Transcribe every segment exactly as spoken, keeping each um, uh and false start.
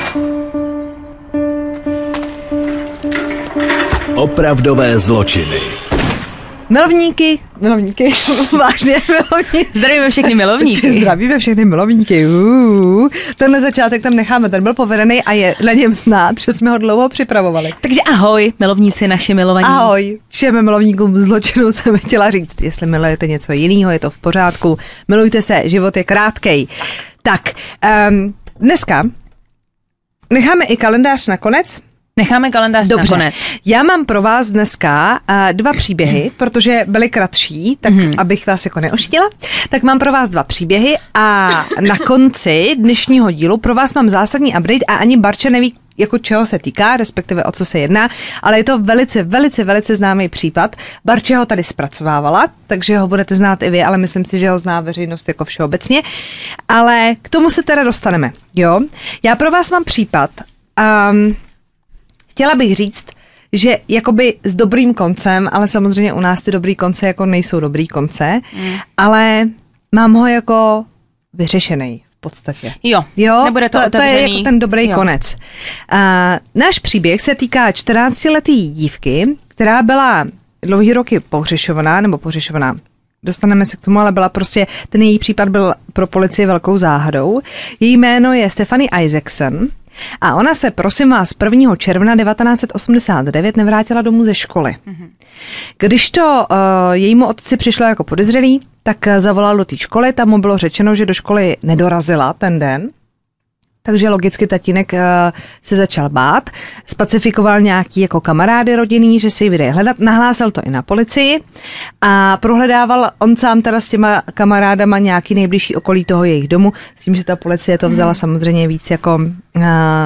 Opravdové zločiny. Milovníky, milovníky, vážně milovníky. Zdravíme všechny milovníky. Zdravíme všechny milovníky. Uh, tenhle začátek tam necháme, ten byl povedený a je na něm znát, že jsme ho dlouho připravovali. Takže ahoj, milovníci naši milovaní. Ahoj, všem milovníkům zločinu jsem chtěla říct, jestli milujete něco jiného, je to v pořádku. Milujte se, život je krátkej. Tak, um, dneska necháme i kalendář na konec. Necháme kalendář Dobře. na konec. Já mám pro vás dneska uh, dva příběhy, protože byly kratší, tak mm. abych vás jako neoštila, tak mám pro vás dva příběhy a na konci dnešního dílu pro vás mám zásadní update a ani Barča neví, jako čeho se týká, respektive o co se jedná, ale je to velice, velice, velice známý případ. Barče ho tady zpracovávala, takže ho budete znát i vy, ale myslím si, že ho zná veřejnost jako všeobecně. Ale k tomu se teda dostaneme, jo. Já pro vás mám případ um, chtěla bych říct, že jakoby s dobrým koncem, ale samozřejmě u nás ty dobrý konce jako nejsou dobrý konce, mm. ale mám ho jako vyřešený v podstatě. Jo, jo nebude to, to otevřený. To je jako ten dobrý jo. konec. Uh, náš příběh se týká čtrnáctiletý dívky, která byla dlouhý roky pohřešovaná, nebo pohřešovaná. Dostaneme se k tomu, ale byla prostě, ten její případ byl pro policii velkou záhadou. Její jméno je Stephanie Isaacson a ona se, prosím vás, prvního června devatenáct set osmdesát devět nevrátila domů ze školy. Mm-hmm. Když to uh, jejímu otci přišlo jako podezřelý, tak uh, zavolal do té školy, tam mu bylo řečeno, že do školy nedorazila ten den. Takže logicky tatínek uh, se začal bát, specifikoval nějaký jako kamarády rodinný, že si ji vyjde hledat, nahlásil to i na policii a prohledával on sám teda s těma kamarádama nějaký nejbližší okolí toho jejich domu, s tím, že ta policie to vzala hmm. samozřejmě víc jako uh,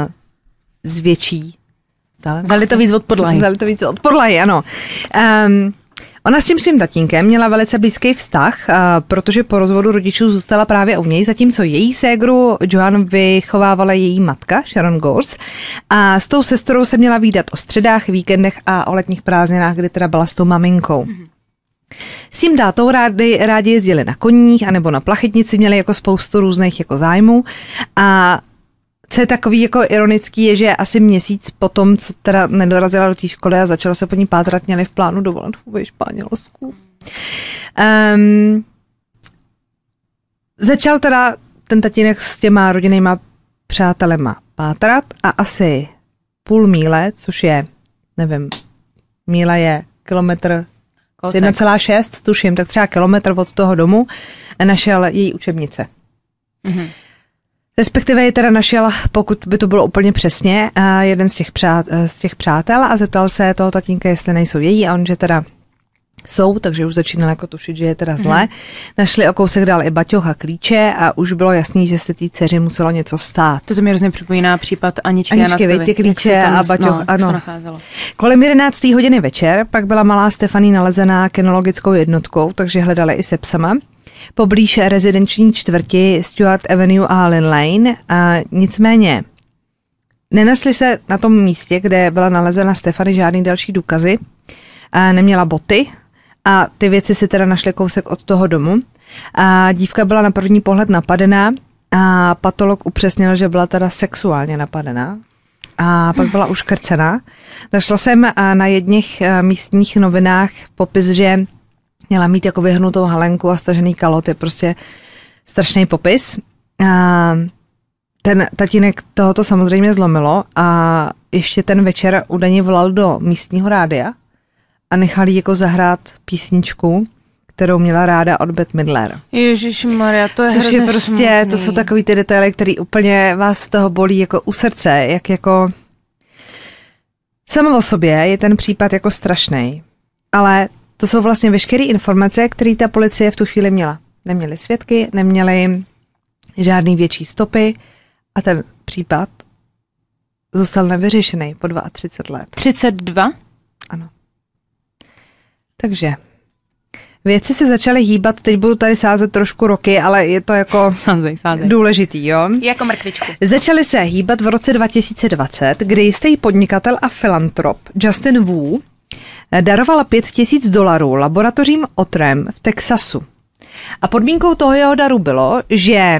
zvětší. Vzali to víc od podlahy. Vzali to víc od podlahy, ano. Um, Ona s tím svým tatínkem měla velice blízký vztah, protože po rozvodu rodičů zůstala právě u něj, zatímco její ségru Joan vychovávala její matka Sharon Gors a s tou sestrou se měla vídat o středách, víkendech a o letních prázdninách, kdy teda byla s tou maminkou. S tím tátou rádi, rádi jezdili na koních anebo na plachetnici, měli jako spoustu různých jako zájmů a co je takový jako ironický, je, že asi měsíc potom, co teda nedorazila do té školy a začala se po ní pátrat, měli v plánu dovolenou ve Španělsku. Um, začal teda ten tatínek s těma rodinnýma přátelema pátrat a asi půl míle, což je, nevím, míle je kilometr jedna celá šest, tuším, tak třeba kilometr od toho domu, našel její učebnice. Mhm. Respektive je teda našel, pokud by to bylo úplně přesně, jeden z těch, přát, z těch přátel a zeptal se toho tatínka, jestli nejsou její a on, že teda jsou, takže už začínal jako tušit, že je teda zlé. Mm. Našli o kousek dál i baťoch a klíče a už bylo jasný, že se té dceři muselo něco stát. To, to mi hrozně připomíná případ Aničky, Aničky, Aničky ty klíče a baťoch, no, ano. Kolem jedenácté hodiny večer pak byla malá Stephanie nalezená kinologickou jednotkou, takže hledali i se psama. Poblíž rezidenční čtvrti Stuart Avenue a Lynn Lane. A nicméně nenesli se na tom místě, kde byla nalezena Stephanie, žádný další důkazy. A neměla boty a ty věci si teda našli kousek od toho domu. A dívka byla na první pohled napadená a patolog upřesnil, že byla teda sexuálně napadená. A pak byla uškrcená. Našla jsem na jedných místních novinách popis, že měla mít jako vyhnutou halenku a stažený kalot, je prostě strašný popis. A ten tatínek tohoto samozřejmě zlomilo a ještě ten večer údajně volal do místního rádia a nechal jí jako zahrát písničku, kterou měla ráda od Bette Midler. Ježišmarja, to je Což hrozně je prostě, smutný. to jsou takový ty detaily, který úplně vás z toho bolí jako u srdce, jak jako samo o sobě je ten případ jako strašný, ale to jsou vlastně veškeré informace, které ta policie v tu chvíli měla. Neměli svědky, neměli žádný větší stopy a ten případ zůstal nevyřešený po třicet dva let. třicet dva? Ano. Takže věci se začaly hýbat, teď budu tady sázet trošku roky, ale je to jako sázej, sázej. důležitý, jo? Jako mrkvičku. Začaly se hýbat v roce dva tisíce dvacet, kdy jistý podnikatel a filantrop Justin Wu daroval pět tisíc dolarů laboratořím Otrem v Texasu. A podmínkou toho jeho daru bylo, že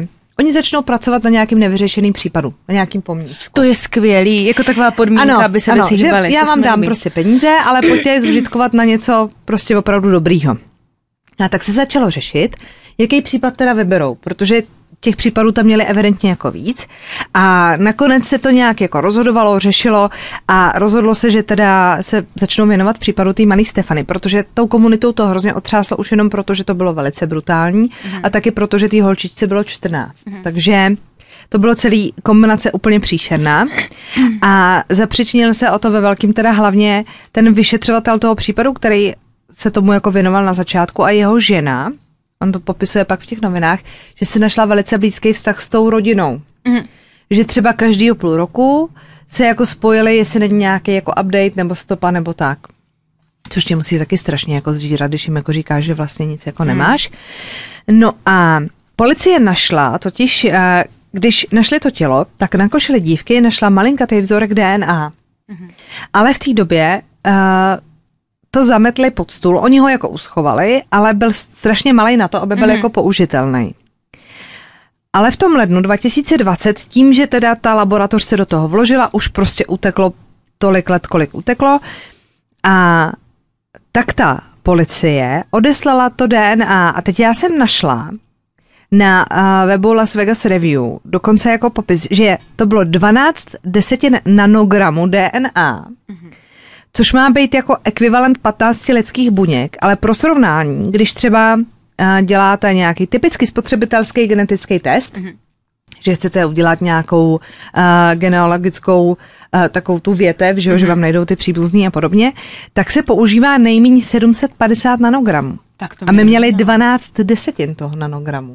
oni začnou pracovat na nějakým nevyřešeným případu, na nějakým pomníčku. To je skvělý, jako taková podmínka, ano, aby se ano, věci hýbaly. Já vám dám líbí. prostě peníze, ale pojďte je zužitkovat na něco prostě opravdu dobrýho. A tak se začalo řešit, jaký případ teda vyberou, protože těch případů tam měli evidentně jako víc a nakonec se to nějak jako rozhodovalo, řešilo a rozhodlo se, že teda se začnou věnovat případu té malé Stefany, protože tou komunitou to hrozně otřáslo už jenom proto, že to bylo velice brutální mm. a taky proto, že té holčičce bylo čtrnáct. Mm. Takže to bylo celý kombinace úplně příšerná a zapřičinil se o to ve velkým teda hlavně ten vyšetřovatel toho případu, který se tomu jako věnoval na začátku a jeho žena. On to popisuje pak v těch novinách, že si našla velice blízký vztah s tou rodinou. Mm. Že třeba každýho půl roku se jako spojili, jestli není nějaký jako update nebo stopa nebo tak. Což tě musí taky strašně jako zžírat, když jim jako říkáš, že vlastně nic jako nemáš. Mm. No a policie našla, totiž když našli to tělo, tak na košili dívky našla malinkatý vzorek D N A. Mm. Ale v té době uh, to zametli pod stůl, oni ho jako uschovali, ale byl strašně malej na to, aby byl mm. jako použitelný. Ale v tom lednu dva tisíce dvacet, tím, že teda ta laboratoř se do toho vložila, už prostě uteklo tolik let, kolik uteklo a tak ta policie odeslala to D N A a teď já jsem našla na uh, webu Las Vegas Review dokonce jako popis, že to bylo dvanáct desetin nanogramů D N A, mm. což má být jako ekvivalent patnácti lidských buněk, ale pro srovnání, když třeba uh, děláte nějaký typický spotřebitelský genetický test, mm-hmm. že chcete udělat nějakou uh, genealogickou uh, takovou tu větev, že, mm-hmm. že vám najdou ty příbuzný a podobně, tak se používá nejméně sedm set padesát nanogramů. Tak to a my měli dvanáct desetin toho nanogramu.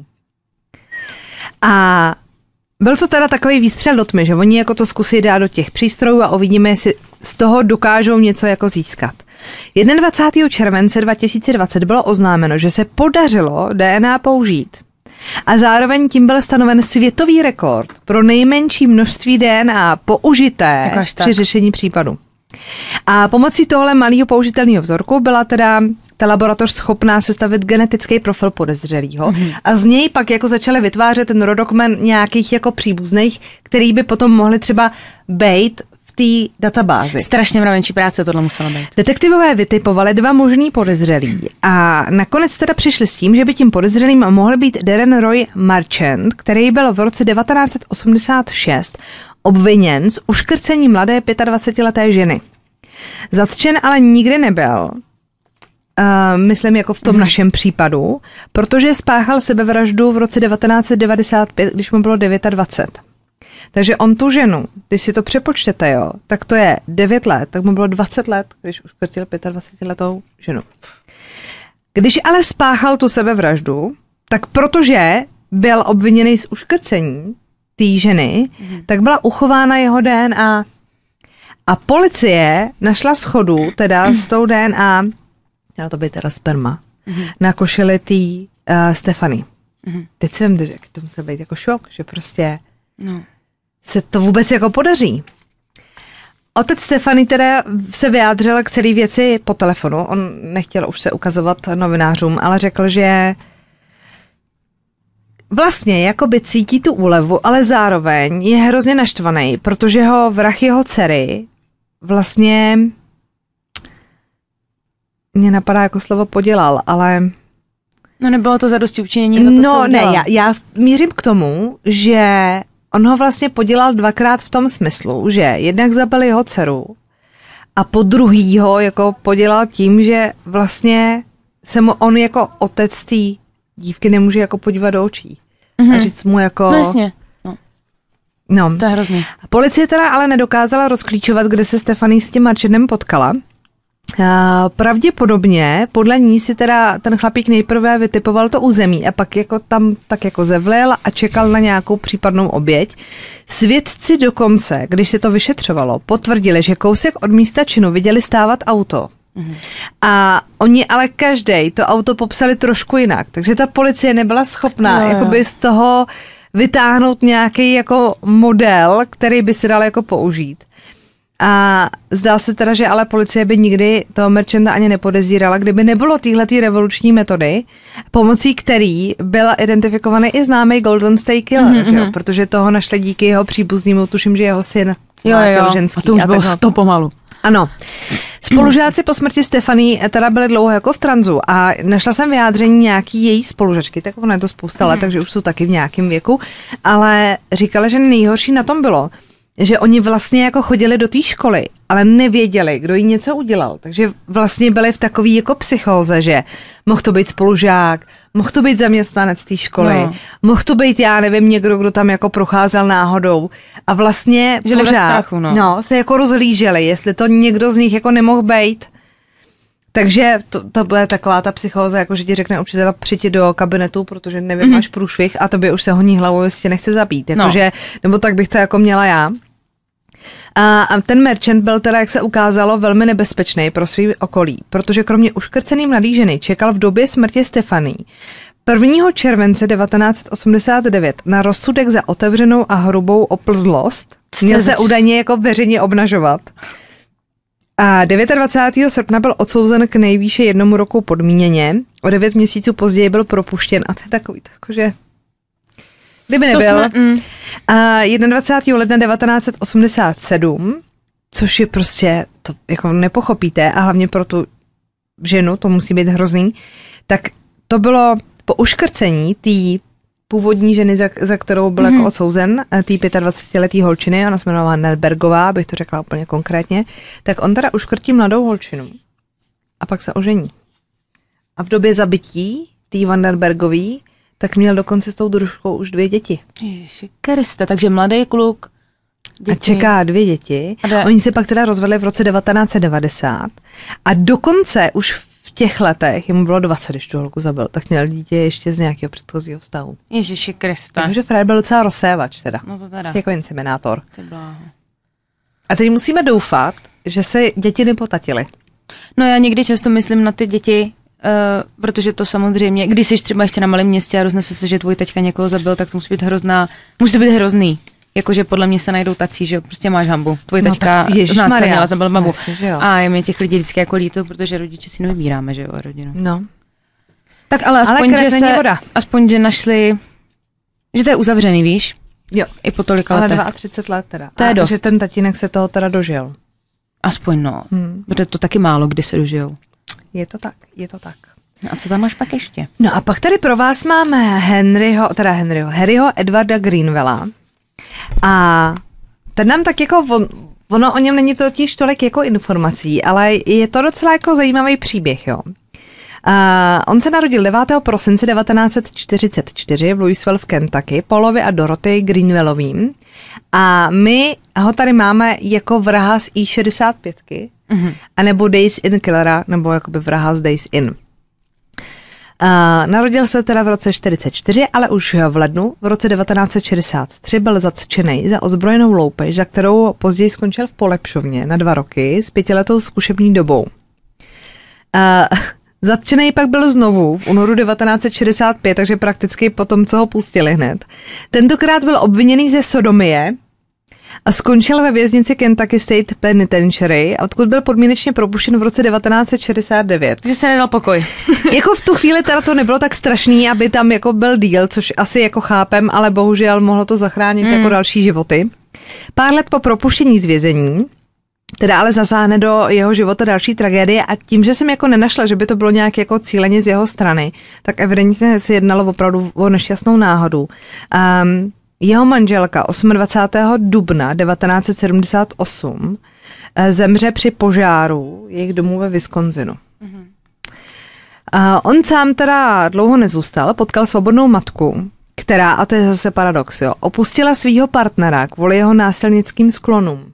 A byl to teda takový výstřel do tmy, že oni jako to zkusí dát do těch přístrojů a uvidíme, jestli z toho dokážou něco jako získat. dvacátého prvního července dva tisíce dvacet bylo oznámeno, že se podařilo D N A použít. A zároveň tím byl stanoven světový rekord pro nejmenší množství D N A použité při řešení případu. A pomocí tohle malého použitelného vzorku byla teda ta laboratoř schopná sestavit genetický profil podezřelýho mm-hmm. a z něj pak jako začaly vytvářet ten rodokmen nějakých jako příbuzných, který by potom mohli třeba bejt v té databázi. Strašně mravenčí práce tohle muselo být. Detektivové vytipovali dva možný podezřelí a nakonec teda přišli s tím, že by tím podezřelým mohl být Darren Roy Marchant, který byl v roce devatenáct set osmdesát šest obviněn z uškrcení mladé dvacetileté ženy. Zatčen ale nikdy nebyl. Uh, myslím jako v tom hmm. našem případu, protože spáchal sebevraždu v roce devatenáct set devadesát pět, když mu bylo dvacet devět. Takže on tu ženu, když si to přepočtete, jo, tak to je devět let, tak mu bylo dvacet let, když uškrtil dvacetiletou ženu. Když ale spáchal tu sebevraždu, tak protože byl obviněný z uškrcení té ženy, hmm. tak byla uchována jeho D N A. A policie našla shodu teda s tou D N A, měla to být teda sperma, mm-hmm. na košili tý uh, Stefany. Mm-hmm. Teď si vím, že to musel být jako šok, že prostě no. se to vůbec jako podaří. Otec Stefany teda se vyjádřil k celé věci po telefonu. On nechtěl už se ukazovat novinářům, ale řekl, že vlastně jakoby cítí tu úlevu, ale zároveň je hrozně naštvaný, protože ho vrah jeho dcery vlastně mě napadá jako slovo podělal, ale no nebylo to zadosti učinění za to, no, co udělal. Ne, já, já mířím k tomu, že on ho vlastně podělal dvakrát v tom smyslu, že jednak zabil jeho dceru a po druhý ho jako podělal tím, že vlastně se mu on jako otec té dívky nemůže jako podívat do očí. Mm-hmm. A říct mu jako... No jasně. No. no. To je hrozný. Policie teda ale nedokázala rozklíčovat, kde se Stefany s tím Marchantem potkala. Uh, pravděpodobně podle ní si teda ten chlapík nejprve vytipoval to území a pak jako tam tak jako zevlil a čekal na nějakou případnou oběť. Svědci dokonce, když se to vyšetřovalo, potvrdili, že kousek od místa činu viděli stávat auto. Mm-hmm. A oni ale každej to auto popsali trošku jinak, takže ta policie nebyla schopná no, jakoby z toho vytáhnout nějaký jako model, který by se dal jako použít. A zdá se teda, že ale policie by nikdy toho merchanta ani nepodezírala, kdyby nebylo téhletý revoluční metody, pomocí který byl identifikovaný i známý Golden State Killer, mm-hmm. že jo? Protože toho našli díky jeho příbuznýmu, tuším, že jeho syn jo, jo, ženský. A to už bylo sto pomalu. Ano. Spolužáci po smrti Stefany teda byli dlouho jako v tranzu a našla jsem vyjádření nějaký její spolužačky, tak ono je to spousta let, takže už jsou taky v nějakém věku, ale říkala, že nejhorší na tom bylo, že oni vlastně jako chodili do té školy, ale nevěděli, kdo jí něco udělal. Takže vlastně byli v takový jako psychóze, že mohl to být spolužák, mohl to být zaměstnanec té školy, no. mohl to být, já nevím, někdo, kdo tam jako procházel náhodou. A vlastně žili pořád, ve strachu, no. no, se jako rozhlíželi, jestli to někdo z nich jako nemohl být. Takže to, to bude taková ta psychóza, jako že ti řekne učitel přijď do kabinetu, protože nevím, mm-hmm. máš průšvih a tobě už se honí hlavou, jestli tě nechce zabít. Jakože, no. Nebo tak bych to jako měla já. A, a ten merchant byl teda, jak se ukázalo, velmi nebezpečný pro svý okolí, protože kromě uškrcený mladý ženy čekal v době smrti Stefany prvního července devatenáct osmdesát devět na rozsudek za otevřenou a hrubou oplzlost. Měl se údajně jako veřejně obnažovat. A dvacátého devátého srpna byl odsouzen k nejvýše jednomu roku podmíněně. O devět měsíců později byl propuštěn. A to je takový, to jakože... Kdyby nebyl. Jsme, mm. A dvacátého prvního ledna devatenáct osmdesát sedm, což je prostě, to jako nepochopíte, a hlavně pro tu ženu, to musí být hrozný, tak to bylo po uškrcení té původní ženy, za, za kterou byl mm. jako odsouzen, té dvacetiletý holčiny, ona se jmenovala Nerbergová, bych to řekla úplně konkrétně, tak on teda uškrtí mladou holčinu a pak se ožení. A v době zabití té Vanderbergový tak měl dokonce s tou družkou už dvě děti. Ježiši Kriste, takže mladý kluk. Děti. A čeká dvě děti. A oni se pak teda rozvedli v roce devatenáct set devadesát a dokonce už v těch letech, jemu bylo dvacet, když tu holku zabil, tak měl dítě ještě z nějakého předchozího vztahu. Ježiši Kriste. Takže Fred byl docela rozsévač teda. No to teda. Jako inseminátor. A teď musíme doufat, že se děti nepotatily. No já někdy často myslím na ty děti, Uh, protože to samozřejmě, když jsi třeba ještě na malém městě a roznese se, že tvůj teďka někoho zabil, tak to musí být hrozná, musí to být hrozný. Jakože podle mě se najdou tací, že prostě máš hambu. Tvůj teďka no, znásilnila, zabil babu. A je mi těch lidí vždycky jako líto, protože rodiče si nevybíráme, že jo, rodinu. No. Tak ale aspoň, ale že se, voda. aspoň, že našli, že to je uzavřený, víš? Jo. I po tolika letech. Ale třicet dva let teda. To je a dost. Že ten tatínek se toho teda dožil. Aspoň no, hmm. protože to taky málo kdy se dožijou. Je to tak, je to tak. No a co tam máš pak ještě? No a pak tady pro vás máme Henryho, teda Henryho, Harryho Edwarda Greenwella. A ten nám tak jako, on, ono o něm není totiž tolik jako informací, ale je to docela jako zajímavý příběh, jo. Uh, on se narodil devátého prosince devatenáct set čtyřicet čtyři v Louisville v Kentucky, Paulovi a Dorothy Greenwellovým. A my ho tady máme jako vraha z í šedesát pět, mm-hmm. anebo Days in Killera, nebo jakoby vraha z Days in. Uh, narodil se teda v roce čtyřicet čtyři, ale už v lednu v roce devatenáct set šedesát tři byl zatčený za ozbrojenou loupež, za kterou později skončil v polepšovně na dva roky s pětiletou zkušební dobou. Uh, Zatčený pak byl znovu v únoru devatenáct set šedesát pět, takže prakticky po tom, co ho pustili hned. Tentokrát byl obviněný ze sodomie a skončil ve věznici Kentucky State Penitentiary, odkud byl podmínečně propuštěn v roce devatenáct set šedesát devět. Že se nedal pokoj. Jako v tu chvíli teda to nebylo tak strašný, aby tam jako byl díl, což asi jako chápem, ale bohužel mohlo to zachránit mm. jako další životy. Pár let po propuštění z vězení teda ale zasáhne do jeho života další tragédie a tím, že jsem jako nenašla, že by to bylo nějak jako cíleně z jeho strany, tak evidentně se jednalo opravdu o nešťastnou náhodu. Um, jeho manželka dvacátého osmého dubna devatenáct set sedmdesát osm zemře při požáru jejich domu ve Wisconsinu. Mm-hmm. Uh, on sám teda dlouho nezůstal, potkal svobodnou matku, která, a to je zase paradox, jo, opustila svýho partnera kvůli jeho násilnickým sklonům.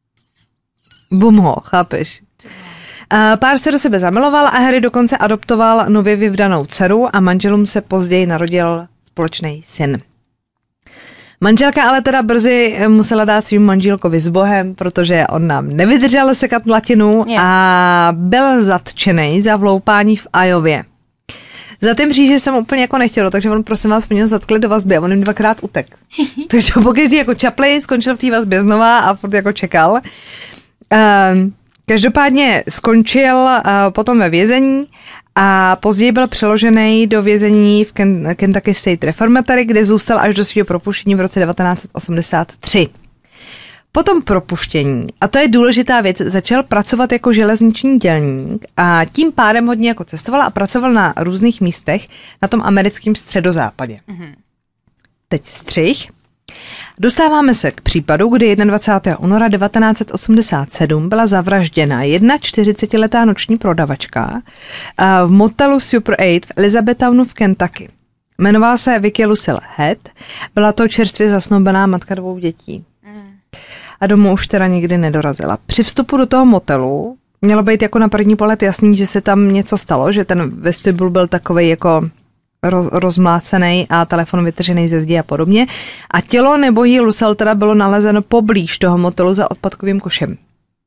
Bum ho, chápeš? Uh, pár se do sebe zamiloval a Harry dokonce adoptoval nově vyvdanou dceru a manželům se později narodil společný syn. Manželka ale teda brzy musela dát svým manželkovi s Bohem, protože on nám nevydržel sekat latinu yeah. a byl zatčený za vloupání v Iově. Za ten příště jsem úplně jako nechtěla, takže on prosím vás měl zatkli do vazby a on jim dvakrát utek. Takže pokaždý jako čapli, skončil v té vazbě znova a furt jako čekal. Uh, každopádně skončil uh, potom ve vězení a později byl přeložený do vězení v Ken- Kentucky State Reformatory, kde zůstal až do svého propuštění v roce devatenáct osmdesát tři. Po tom propuštění, a to je důležitá věc, začal pracovat jako železniční dělník a tím pádem hodně jako cestoval a pracoval na různých místech na tom americkém středozápadě. Mm-hmm. Teď střih. Dostáváme se k případu, kdy dvacátého prvního února devatenáct osmdesát sedm byla zavražděna čtyřicetiletá noční prodavačka v motelu Super osm v Elizabethtownu v Kentucky. Jmenovala se Vicky Lucille Head, byla to čerstvě zasnoubená matka dvou dětí. A domů už teda nikdy nedorazila. Při vstupu do toho motelu mělo být jako na první pohled jasný, že se tam něco stalo, že ten vestibul byl takovej jako roz, rozmlácený a telefon vytržený ze zdi a podobně. A tělo nebojí Lucille teda bylo nalezeno poblíž toho motelu za odpadkovým košem.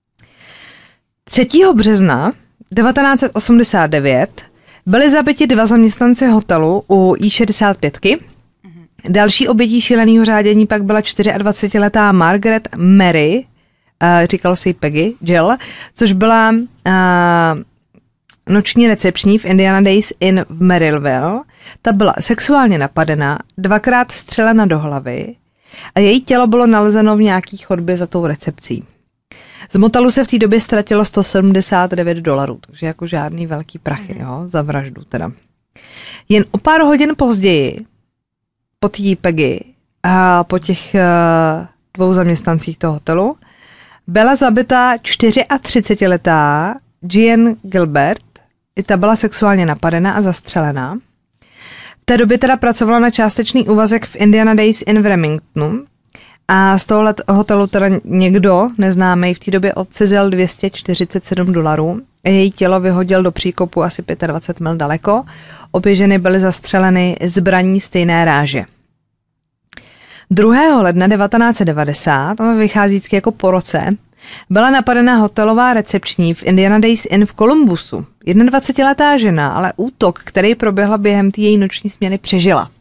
třetího března devatenáct osmdesát devět byli zabiti dva zaměstnanci hotelu u í šedesát pět. Další obětí šíleného řádění pak byla dvacetičtyřletá Margaret Mary, uh, říkalo se jí Peggy Jill, což byla uh, noční recepční v Indiana Days Inn v Maryville. Ta byla sexuálně napadena, dvakrát střelena do hlavy a její tělo bylo nalezeno v nějaký chodbě za tou recepcí. Z motelu se v té době ztratilo sto sedmdesát devět dolarů, takže jako žádný velký prachy, jo, za vraždu teda. Jen o pár hodin později po té Peggy a po těch uh, dvou zaměstnancích toho hotelu byla zabita třicetičtyřletá Jean Gilbert. I ta byla sexuálně napadena a zastřelená. V té době teda pracovala na částečný úvazek v Indiana Days Inn v Remingtonu a z tohohle hotelu teda někdo neznámý v té době odcizil dvě stě čtyřicet sedm dolarů. Její tělo vyhodil do příkopu asi dvacet pět mil daleko. Obě ženy byly zastřeleny zbraní stejné ráže. druhého ledna devatenáct devadesát, ono vychází vždycky jako po roce, byla napadena hotelová recepční v Indiana Days Inn v Columbusu. dvacetijednoletá žena, ale útok, který proběhl během té její noční směny, přežila.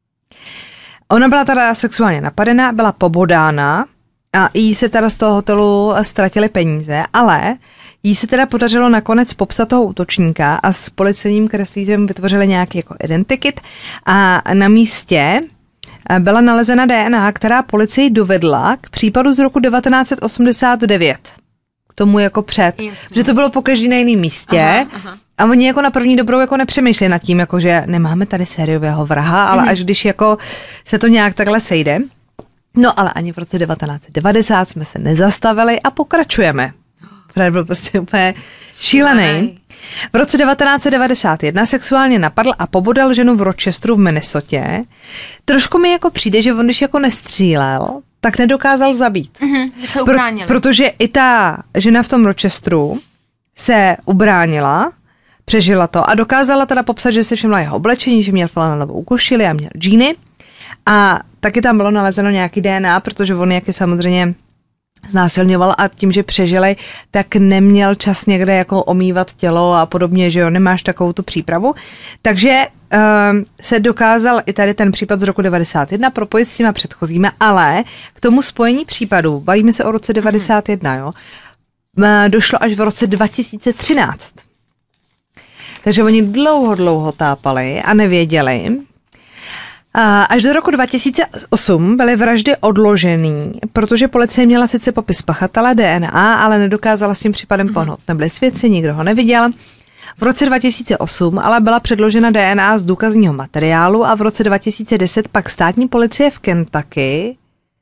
Ona byla teda sexuálně napadena, byla pobodána a jí se teda z toho hotelu ztratily peníze, ale jí se teda podařilo nakonec popsat toho útočníka a s policejním kreslířem vytvořili nějaký jako identikit a na místě byla nalezena D N A, která policii dovedla k případu z roku devatenáct osmdesát devět. K tomu jako před. Jasně. Že to bylo pokaždé na jiném místě. Aha, aha. A oni jako na první dobrou jako nepřemýšleli nad tím, jako že nemáme tady sériového vraha, ale mm. až když jako se to nějak takhle sejde. No ale ani v roce devatenáct devadesát jsme se nezastavili a pokračujeme. Fred byl prostě úplně šílený. V roce devatenáct devadesát jedna sexuálně napadl a pobodal ženu v Rochesteru v Minnesotě. Trošku mi jako přijde, že on když jako nestřílel, tak nedokázal zabít. Mm-hmm, že se ubránili. Pro, protože i ta žena v tom Rochesteru se ubránila, přežila to a dokázala teda popsat, že si všimla jeho oblečení, že měl flanellovou košili a měl džíny. A taky tam bylo nalezeno nějaký D N A, protože on jak je samozřejmě znásilňoval a tím, že přežili, tak neměl čas někde jako omývat tělo a podobně, že jo, nemáš takovou tu přípravu. Takže um, se dokázal i tady ten případ z roku devadesát jedna propojit s těma předchozíma, ale k tomu spojení případů, bavíme se o roce devadesát jedna, jo, došlo až v roce dva tisíce třináct. Takže oni dlouho, dlouho tápali a nevěděli. Až do roku dva tisíce osm byly vraždy odložený, protože policie měla sice popis pachatele D N A, ale nedokázala s tím případem pohnout. Nebyli svědci, nikdo ho neviděl. V roce dva tisíce osm ale byla předložena D N A z důkazního materiálu a v roce dva tisíce deset pak státní policie v Kentucky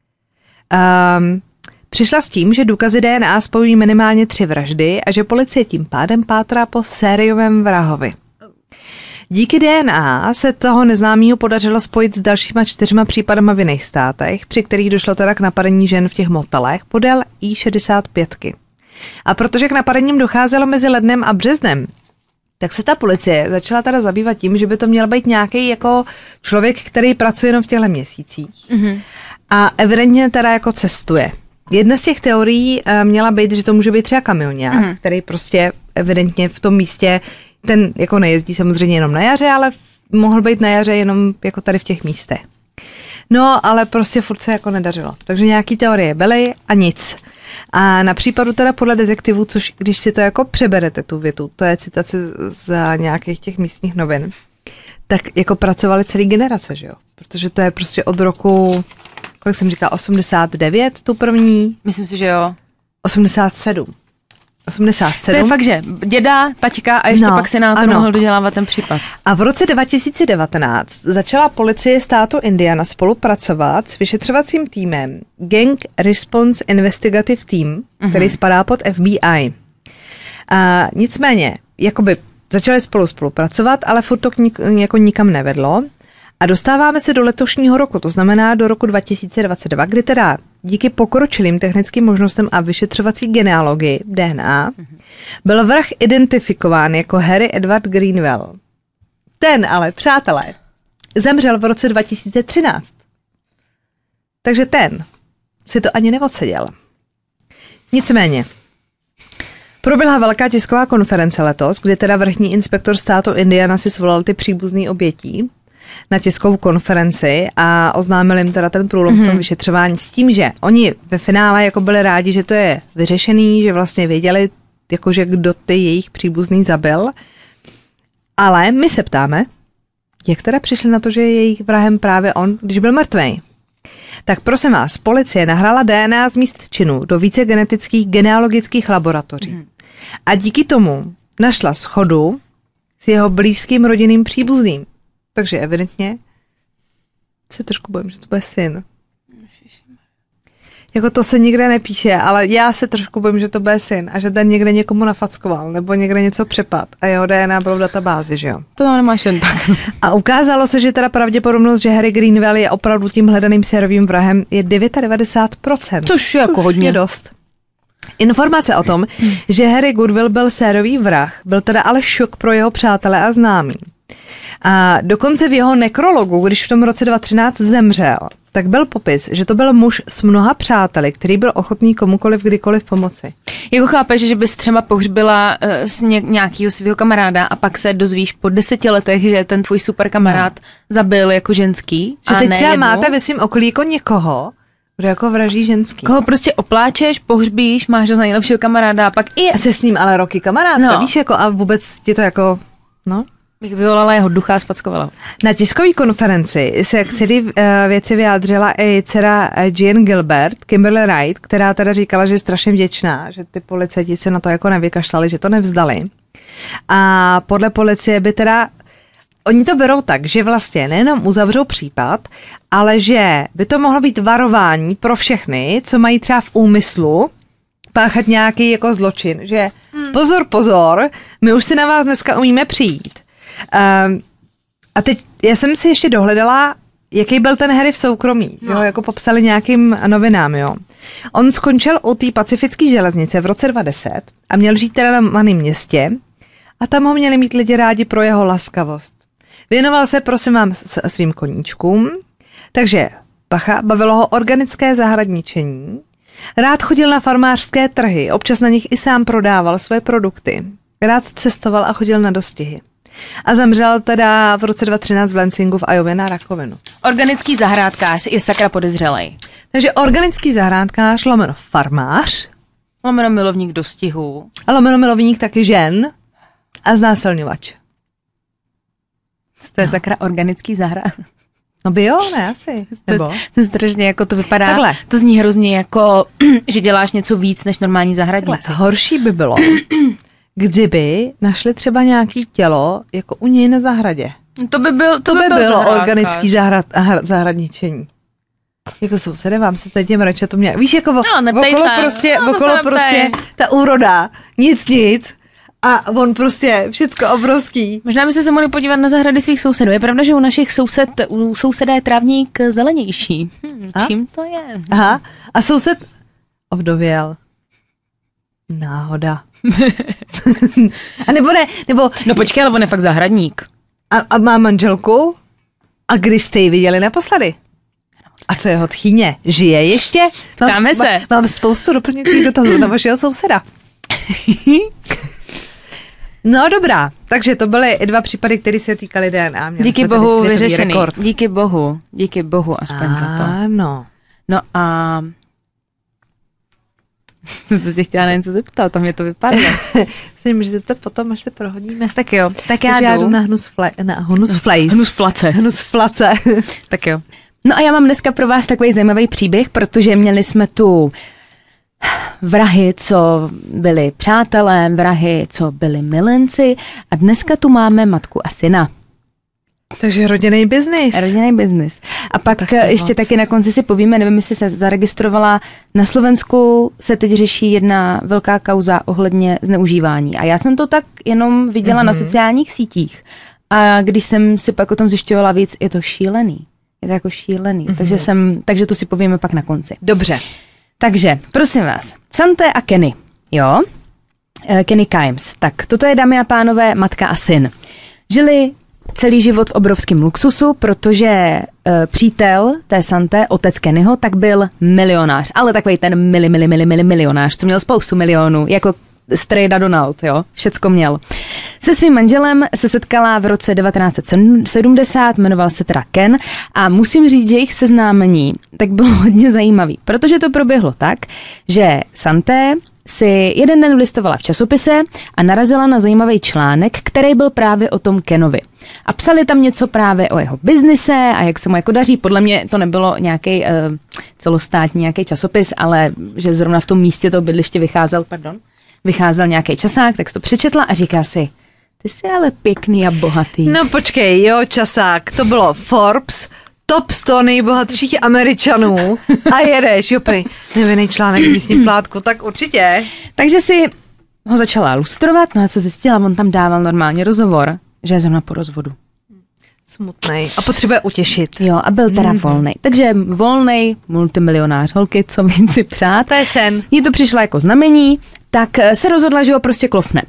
um, přišla s tím, že důkazy D N A spojují minimálně tři vraždy a že policie tím pádem pátrá po sériovém vrahovi. Díky D N A se toho neznámého podařilo spojit s dalšíma čtyřma případama v jiných státech, při kterých došlo teda k napadení žen v těch motelech podél í šedesát pět. A protože k napadením docházelo mezi lednem a březnem, tak se ta policie začala teda zabývat tím, že by to měl být nějaký jako člověk, který pracuje jenom v těchto měsících. Mm-hmm. A evidentně teda jako cestuje. Jedna z těch teorií uh, měla být, že to může být třeba kamionák, mm-hmm. který prostě evidentně v tom místě ten jako nejezdí samozřejmě jenom na jaře, ale mohl být na jaře jenom jako tady v těch místech. No, ale prostě furt se jako nedařilo. Takže nějaký teorie byly a nic. A na případu teda podle detektivů, což když si to jako přeberete tu větu, to je citace z nějakých těch místních novin, tak jako pracovali celý generace, že jo? Protože to je prostě od roku, kolik jsem říkala, osmdesát devět tu první? Myslím si, že jo. osmdesát sedm. osmdesát sedm. To je fakt, že děda, taťka a ještě no, pak senátor mohl dodělávat ten případ. A v roce dva tisíce devatenáct začala policie státu Indiana spolupracovat s vyšetřovacím týmem Gang Response Investigative Team, mm-hmm. který spadá pod F B I. A nicméně, jakoby začali spolu spolupracovat, ale furt to nik, jako nikam nevedlo. A dostáváme se do letošního roku, to znamená do roku dva tisíce dvacet dva, kdy teda díky pokročilým technickým možnostem a vyšetřovací genealogii D N A byl vrah identifikován jako Harry Edward Greenwell. Ten ale, přátelé, zemřel v roce dva tisíce třináct. Takže ten si to ani neodseděl. Nicméně, proběhla velká tisková konference letos, kdy teda vrchní inspektor státu Indiana si svolal ty příbuzný obětí na tiskovou konferenci a oznámil jim teda ten průlom mm-hmm. v tom vyšetřování s tím, že oni ve finále jako byli rádi, že to je vyřešený, že vlastně věděli, jakože kdo ty jejich příbuzný zabil. Ale my se ptáme, jak teda přišli na to, že je jejich vrahem právě on, když byl mrtvej. Tak prosím vás, policie nahrála D N A z míst činu do více genetických genealogických laboratoří. Mm. A díky tomu našla shodu s jeho blízkým rodinným příbuzným. Takže evidentně se trošku bojím, že to bude syn. Jako to se nikde nepíše, ale já se trošku bojím, že to bude syn a že ten někde někomu nafackoval nebo někde něco přepad a jeho D N A bylo v databázi, že jo? To nemáš jen tak. A ukázalo se, že teda pravděpodobnost, že Harry Greenwell je opravdu tím hledaným sérovým vrahem je devadesát devět procent. Což je jako což hodně. Je dost. Informace o tom, že Harry Goodwill byl sérový vrah, byl teda ale šok pro jeho přátele a známí. A dokonce v jeho nekrologu, když v tom roce dva tisíce třináct zemřel, tak byl popis, že to byl muž s mnoha přáteli, který byl ochotný komukoliv kdykoliv pomoci. Jako chápeš, že bys třeba pohřbila uh, s ně, nějakýho svého kamaráda a pak se dozvíš po deseti letech, že ten tvůj super kamarád no. zabil jako ženský. Že teď ne třeba jednu. máte ve svým okolí jako někoho, kdo jako vraží ženský. Koho prostě opláčeš, pohřbíš, máš ho za nejlepšího kamaráda a pak i... A jsi s ním ale roky kamarádka, no. víš, jako a vůbec ti to jako, no... Bych vyvolala jeho ducha a spackovala. Na tiskové konferenci se k celé uh, věci vyjádřila i dcera Jean Gilbert, Kimberly Wright, která teda říkala, že je strašně vděčná, že ty policajti se na to jako nevykašlali, že to nevzdali. A podle policie by teda, oni to berou tak, že vlastně nejenom uzavřou případ, ale že by to mohlo být varování pro všechny, co mají třeba v úmyslu páchat nějaký jako zločin, že hmm. pozor, pozor, my už si na vás dneska umíme přijít. Um, a teď já jsem si ještě dohledala, jaký byl ten Harry v soukromí, no. že ho jako popsali nějakým novinám, jo. On skončil u té pacifické železnice v roce dva tisíce deset a měl žít teda na malém městě a tam ho měli mít lidi rádi pro jeho laskavost. Věnoval se, prosím vám, svým koníčkům, takže bacha, bavilo ho organické zahradničení, rád chodil na farmářské trhy, občas na nich i sám prodával svoje produkty, rád cestoval a chodil na dostihy. A zemřel teda v roce dva tisíce třináct v Lansingu v Iowě na rakovinu. Organický zahrádkář je sakra podezřelej. Takže organický zahrádkář, lomeno farmář. Lomeno milovník dostihu. A lomeno milovník taky žen. A znásilňovač. To je no. sakra organický zahrad. No by jo, ne asi. Nebo? To, to strašně jako to vypadá. Takhle. To zní hrozně jako, že děláš něco víc než normální zahradnice. Takhle. Horší by bylo, kdyby našli třeba nějaký tělo jako u něj na zahradě. To by, byl, to to by, by byl bylo zahrádkář. organický zahrad, zahradničení. Jako sousede, vám se teď těm rečetům nějak... Víš, jako no, okolo se. prostě, no, okolo prostě ta úroda, nic, nic. A on prostě, všecko obrovský. Možná by se se mohli podívat na zahrady svých sousedů. Je pravda, že u našich soused, u souseda je trávník zelenější. Hm, čím to je? Aha. A soused ovdověl. Náhoda. A nebo ne, nebo... No počkej, ale on je fakt zahradník. A, a má manželku? A kdy jste ji viděli naposledy? A co jeho tchýně? Žije ještě? Mám, Ptáme se. Mám, mám spoustu doplňujících dotazů na vašeho souseda. No dobrá, takže to byly dva případy, které se týkaly D N A. Měli díky jsme bohu tady vyřešený. Rekord. Díky bohu. Díky bohu aspoň za to. Ano. No a Jsem to tě chtěla na něco zeptat, tam mě to vypadlo. Se můžeš zeptat potom, až se prohodíme. Tak jo, tak já, já jdu. jdu na hnus, fle, na hnus flejs. Hnus flace. Hnus flace. Tak jo. No a já mám dneska pro vás takový zajímavý příběh, protože měli jsme tu vrahy, co byli přátelé, vrahy, co byli milenci a dneska tu máme matku a syna. Takže rodinný biznis. Rodinný biznis. A pak tak ještě moc. Taky na konci si povíme, nevím, jestli se zaregistrovala, na Slovensku se teď řeší jedna velká kauza ohledně zneužívání. A já jsem to tak jenom viděla mm-hmm. na sociálních sítích. A když jsem si pak o tom zjišťovala víc, je to šílený. Je to jako šílený. Mm-hmm. Takže, jsem, takže to si povíme pak na konci. Dobře. Takže, prosím vás, Santé a Kenny, jo? Kenny Kimes. Tak, toto je, dámy a pánové, matka a syn. Žili celý život v obrovském luxusu, protože e, přítel té Santé, otec Kennyho, tak byl milionář. Ale takový ten mili, mili, mili, mili milionář, co měl spoustu milionů, jako strejda Donald, jo, všecko měl. Se svým manželem se setkala v roce devatenáct set sedmdesát, jmenoval se teda Ken a musím říct, že jejich seznámení tak bylo hodně zajímavý, protože to proběhlo tak, že Santé si jeden den listovala v časopise a narazila na zajímavý článek, který byl právě o tom Kenovi. A psali tam něco právě o jeho biznise a jak se mu jako daří. Podle mě to nebylo nějaký uh, celostátní nějaký časopis, ale že zrovna v tom místě toho bydliště vycházel, pardon, vycházel nějaký časák, tak to přečetla a říká si, ty jsi ale pěkný a bohatý. No počkej, jo, časák, to bylo Forbes, top sto nejbohatších Američanů a jedeš, jo, prý, nevinný článek v místním plátku, tak určitě. Takže si ho začala lustrovat, no a co zjistila, on tam dával normálně rozhovor, že je zrovna po rozvodu. Smutnej a potřebuje utěšit. Jo, a byl teda mm-hmm. volnej. Takže volnej multimilionář, holky, co víc si přát. To je sen. Jí to přišlo jako znamení, tak se rozhodla, že ho prostě klofne.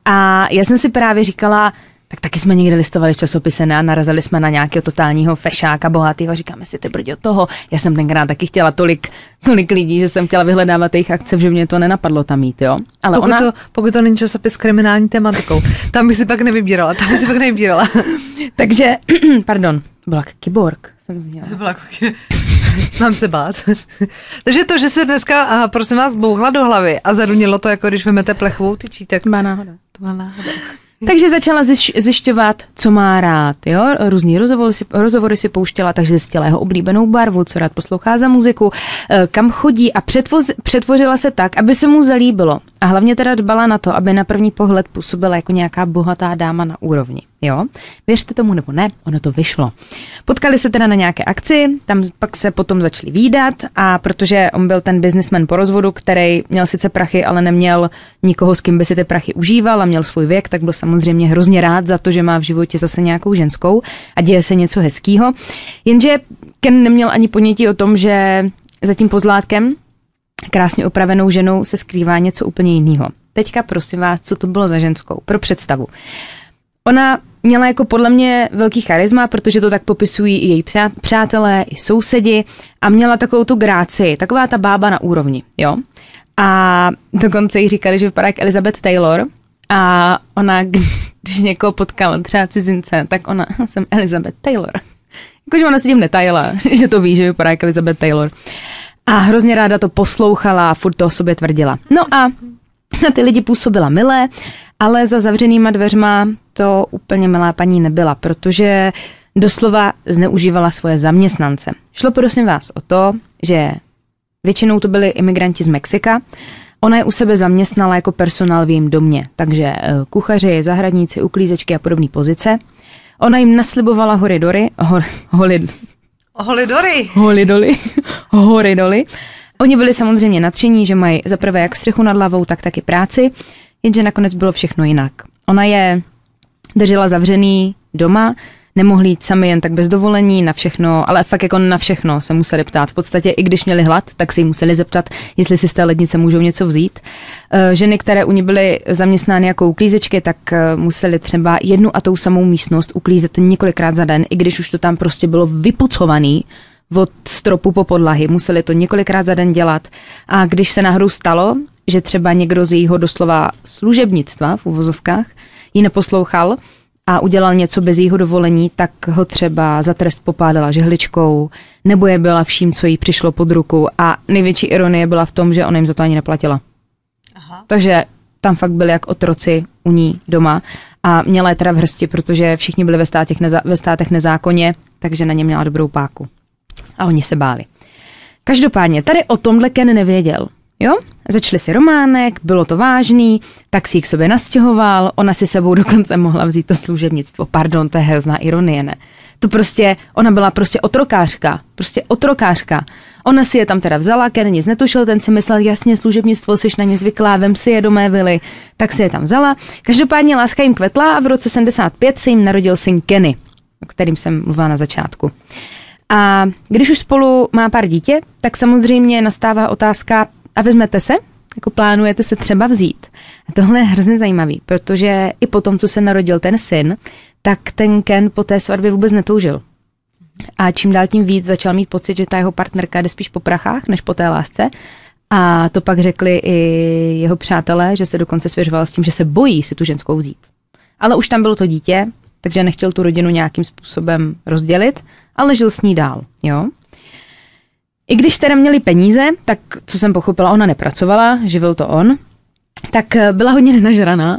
A já jsem si právě říkala, tak taky jsme někde listovali v časopise, ne? A narazili jsme na nějakého totálního fešáka bohatýho. Říkáme si, ty brdě toho. Já jsem tenkrát taky chtěla tolik, tolik lidí, že jsem chtěla vyhledávat jejich akce, že mě to nenapadlo tam jít, jo. Ale pokud, ona... to, pokud to není časopis s kriminální tematikou, tam bych si pak nevybírala, tam bych si pak nevybírala. Takže, pardon, byla jak kyborg, jsem zněla. Byla jako mám se bát. Takže to, že se dneska, prosím vás, bouchla do hlavy a zadunilo to, jako když vemete plechovou tyčí, tak... Má náhoda. To má náhoda. Takže začala zjiš- zjišťovat, co má rád, jo, různý rozhovory si, rozhovory si pouštěla, takže zjistila jeho oblíbenou barvu, co rád poslouchá za muziku, kam chodí a přetvoz- přetvořila se tak, aby se mu zalíbilo. A hlavně teda dbala na to, aby na první pohled působila jako nějaká bohatá dáma na úrovni, jo. Věřte tomu nebo ne, ono to vyšlo. Potkali se teda na nějaké akci, tam pak se potom začali vídat a protože on byl ten businessman po rozvodu, který měl sice prachy, ale neměl nikoho, s kým by si ty prachy užíval a měl svůj věk, tak byl samozřejmě hrozně rád za to, že má v životě zase nějakou ženskou a děje se něco hezkýho. Jenže Ken neměl ani ponětí o tom, že za tím pozlátkem, krásně opravenou ženou, se skrývá něco úplně jiného. Teďka prosím vás, co to bylo za ženskou, pro představu. Ona měla jako podle mě velký charisma, protože to tak popisují i její přátelé, i sousedi a měla takovou tu gráci, taková ta bába na úrovni, jo. A dokonce jí říkali, že vypadá jak Elizabeth Taylor a ona, když někoho potkala, třeba cizince, tak ona, jsem Elizabeth Taylor. Jakože ona si tím netajila, že to ví, že vypadá jak Elizabeth Taylor. A hrozně ráda to poslouchala a furt to o sobě tvrdila. No a na ty lidi působila milé, ale za zavřenýma dveřma to úplně milá paní nebyla, protože doslova zneužívala svoje zaměstnance. Šlo prosím vás o to, že většinou to byli imigranti z Mexika. Ona je u sebe zaměstnala jako personál v jejím domě, takže kuchaři, zahradníci, uklízečky a podobné pozice. Ona jim naslibovala hory dory, hor, holy, Holidory. Holidoly. Horidoly. Oni byli samozřejmě nadšení, že mají za prvé jak střechu nad hlavou, tak taky práci, jenže nakonec bylo všechno jinak. Ona je držela zavřený doma, nemohli jít sami jen tak bez dovolení na všechno, ale fakt jako na všechno se museli ptát. V podstatě i když měli hlad, tak se jí museli zeptat, jestli si z té lednice můžou něco vzít. Ženy, které u ní byly zaměstnány jako uklízečky, tak museli třeba jednu a tou samou místnost uklízet několikrát za den, i když už to tam prostě bylo vypucovaný od stropu po podlahy. Museli to několikrát za den dělat. A když se náhodou stalo, že třeba někdo z jejího doslova služebnictva v uvozovkách ji neposlouchal a udělal něco bez jejího dovolení, tak ho třeba za trest popádala žehličkou, nebo je byla vším, co jí přišlo pod ruku. A největší ironie byla v tom, že ona jim za to ani neplatila. Aha. Takže tam fakt byli jak otroci u ní doma a měla je teda v hrsti, protože všichni byli ve státech, neza, ve státech nezákonně, takže na ně měla dobrou páku. A oni se báli. Každopádně, tady o tomhle Ken nevěděl. Jo? Začali si románek, bylo to vážný, tak si ji k sobě nastěhoval, ona si sebou dokonce mohla vzít to služebnictvo. Pardon, to je hrozná ironie, ne? To prostě, ona byla prostě otrokářka, prostě otrokářka. Ona si je tam teda vzala, Ken nic netušil, ten si myslel, jasně, služebnictvo, jsi na ně zvyklá, vem si je do mé vily, tak si je tam vzala. Každopádně láska jim kvetla a v roce sedmdesát pět se jim narodil syn Kenny, o kterým jsem mluvila na začátku. A když už spolu má pár dítě, tak samozřejmě nastává otázka, a vezmete se? Jako plánujete se třeba vzít? A tohle je hrozně zajímavý, protože i po tom, co se narodil ten syn, tak ten Ken po té svatbě vůbec netoužil. A čím dál tím víc začal mít pocit, že ta jeho partnerka jde spíš po prachách, než po té lásce. A to pak řekli i jeho přátelé, že se dokonce svěřoval s tím, že se bojí si tu ženskou vzít. Ale už tam bylo to dítě, takže nechtěl tu rodinu nějakým způsobem rozdělit, ale žil s ní dál, jo. I když teda měli peníze, tak co jsem pochopila, ona nepracovala, živil to on, tak byla hodně nenažraná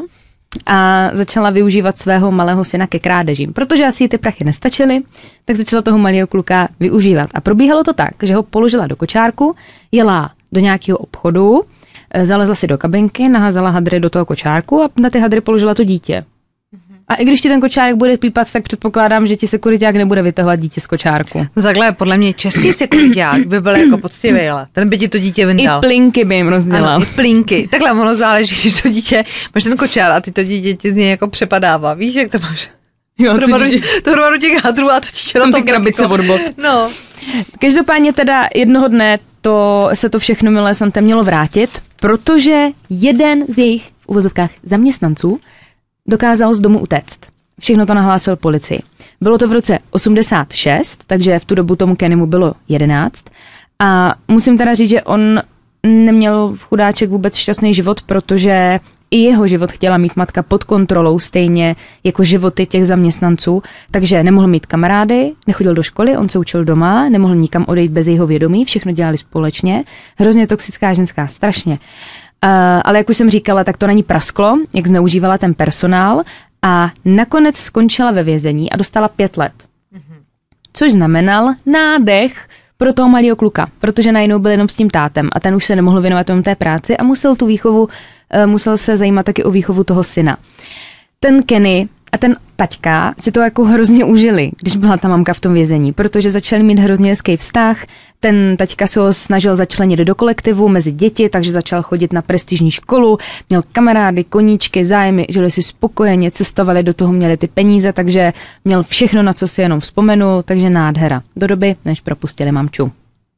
a začala využívat svého malého syna ke krádežím. Protože asi jí ty prachy nestačily, tak začala toho malého kluka využívat. A probíhalo to tak, že ho položila do kočárku, jela do nějakého obchodu, zalezla si do kabinky, naházala hadry do toho kočárku a na ty hadry položila to dítě. A i když ti ten kočárek bude pípat, tak předpokládám, že ti sekuriťák nebude vytahovat dítě z kočárku. No takhle, podle mě český sekuriťák by byl jako poctivý, ale ten by ti to dítě vyndal. I plinky by jim rozdělal. Ano, i plinky. Takhle ono záleží, když to dítě, máš ten kočár a ty to dítě ti z něj jako přepadává. Víš, jak to máš? Jo, to hromadu, dítě... to hromadu těch hadrů a to dítě na tom. Ty krabice jako... od bot. No. Každopádně teda jednoho dne to, se to všechno milé Sante mělo vrátit, protože jeden z jejich v uvozovkách zaměstnanců dokázal z domu utéct. Všechno to nahlásil policii. Bylo to v roce osmdesát šest, takže v tu dobu tomu Kennymu bylo jedenáct. A musím teda říct, že on neměl chudáček vůbec šťastný život, protože i jeho život chtěla mít matka pod kontrolou, stejně jako životy těch zaměstnanců. Takže nemohl mít kamarády, nechodil do školy, on se učil doma, nemohl nikam odejít bez jeho vědomí, všechno dělali společně. Hrozně toxická ženská, strašně. Uh, ale jak už jsem říkala, tak to na ní prasklo, jak zneužívala ten personál. A nakonec skončila ve vězení a dostala pět let. Mm-hmm. Což znamenal nádech pro toho malého kluka, protože najednou byl jenom s tím tátem a ten už se nemohl věnovat tomu té práci a musel tu výchovu, musel se zajímat taky o výchovu toho syna. Ten Kenny a ten taťka si to jako hrozně užili, když byla ta mamka v tom vězení, protože začali mít hrozně hezký vztah. Ten taťka se ho snažil začlenit do kolektivu mezi děti, takže začal chodit na prestižní školu, měl kamarády, koníčky, zájmy, žili si spokojeně, cestovali, do toho měli ty peníze, takže měl všechno, na co si jenom vzpomenul, takže nádhera. Do doby, než propustili mamču.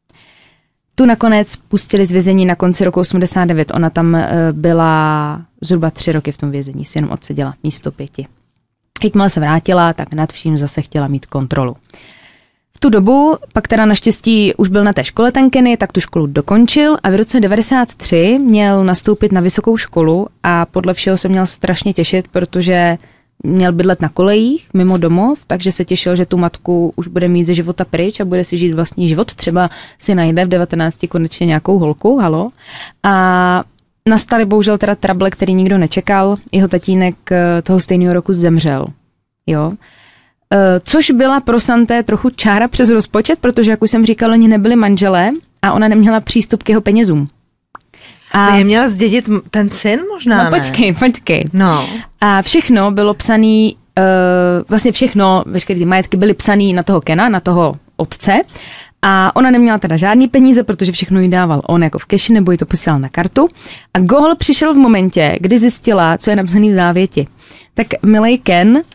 Tu nakonec pustili z vězení na konci roku osmdesát devět. Ona tam byla zhruba tři roky v tom vězení, si jenom odseděla místo pěti. Jakmile se vrátila, tak nad vším zase chtěla mít kontrolu. V tu dobu pak teda naštěstí už byl na té škole ten Kenny, tak tu školu dokončil a v roce devadesát tři měl nastoupit na vysokou školu a podle všeho se měl strašně těšit, protože měl bydlet na kolejích mimo domov, takže se těšil, že tu matku už bude mít ze života pryč a bude si žít vlastní život. Třeba si najde v devatenácti konečně nějakou holku, halo. A nastaly bohužel teda trable, který nikdo nečekal. Jeho tatínek toho stejného roku zemřel. Jo. Což byla pro Santé trochu čára přes rozpočet, protože, jak už jsem říkala, oni nebyli manželé a ona neměla přístup k jeho penězům. A je měla zdědit ten syn možná, no, počkej, počkej. No. A všechno bylo psaný, uh, vlastně všechno, veškeré ty majetky byly psaný na toho Kena, na toho otce. A ona neměla teda žádný peníze, protože všechno jí dával on jako v keši, nebo jí to posílal na kartu. A Gohl přišel v momentě, kdy zjistila, co je napsaný v závěti. Tak milej Ken, uh,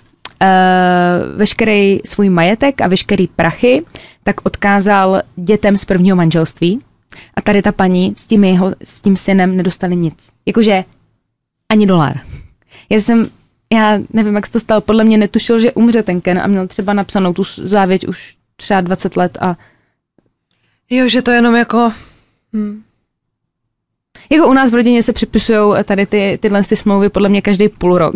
veškerý svůj majetek a veškerý prachy, tak odkázal dětem z prvního manželství. A tady ta paní s tím, jeho, s tím synem nedostali nic. Jakože ani dolar. Já jsem, já nevím, jak se to stalo, podle mě netušil, že umře ten Ken a měl třeba napsanou tu závěť už třeba dvacet let a... Jo, že to jenom jako... Hm. Jako u nás v rodině se připisují tady ty, tyhle ty smlouvy podle mě každý půl rok.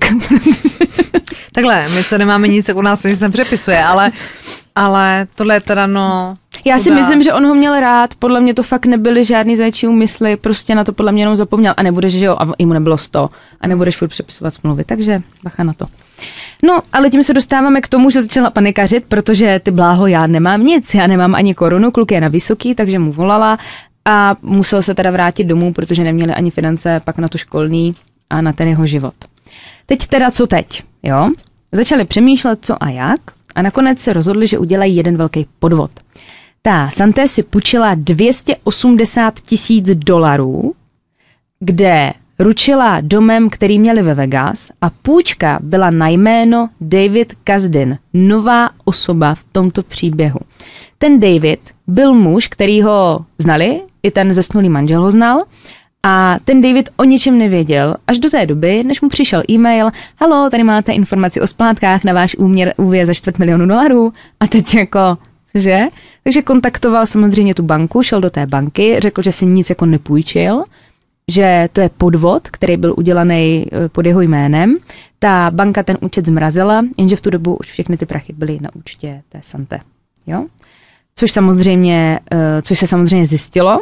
Takhle, my co nemáme nic, tak u nás se nic nepřepisuje, ale, ale tohle je teda no... Já si myslím, že on ho měl rád, podle mě to fakt nebyly žádný zajčí úmysly, prostě na to podle mě jenom zapomněl a nebudeš, že jo, a jemu nebylo sto a nebudeš furt přepisovat smlouvy, takže bacha na to. No, ale tím se dostáváme k tomu, že začala panikařit, protože ty bláho, já nemám nic, já nemám ani korunu, kluk je na vysoký, takže mu volala a musel se teda vrátit domů, protože neměli ani finance pak na to školní a na ten jeho život. Teď teda co teď, jo? Začali přemýšlet co a jak a nakonec se rozhodli, že udělají jeden velký podvod. Ta Santé si půjčila dvě stě osmdesát tisíc dolarů, kde ručila domem, který měli ve Vegas a půjčka byla na jméno David Kasdan, nová osoba v tomto příběhu. Ten David byl muž, který ho znali, i ten zesnulý manžel ho znal a ten David o ničem nevěděl až do té doby, než mu přišel e-mail, halo, tady máte informaci o splátkách na váš úměr úvěr za čtvrt milionu dolarů a teď jako, cože? Takže kontaktoval samozřejmě tu banku, šel do té banky, řekl, že si nic jako nepůjčil, že to je podvod, který byl udělaný pod jeho jménem. Ta banka ten účet zmrazila, jenže v tu dobu už všechny ty prachy byly na účtě té Santé. Jo? Což samozřejmě, což se samozřejmě zjistilo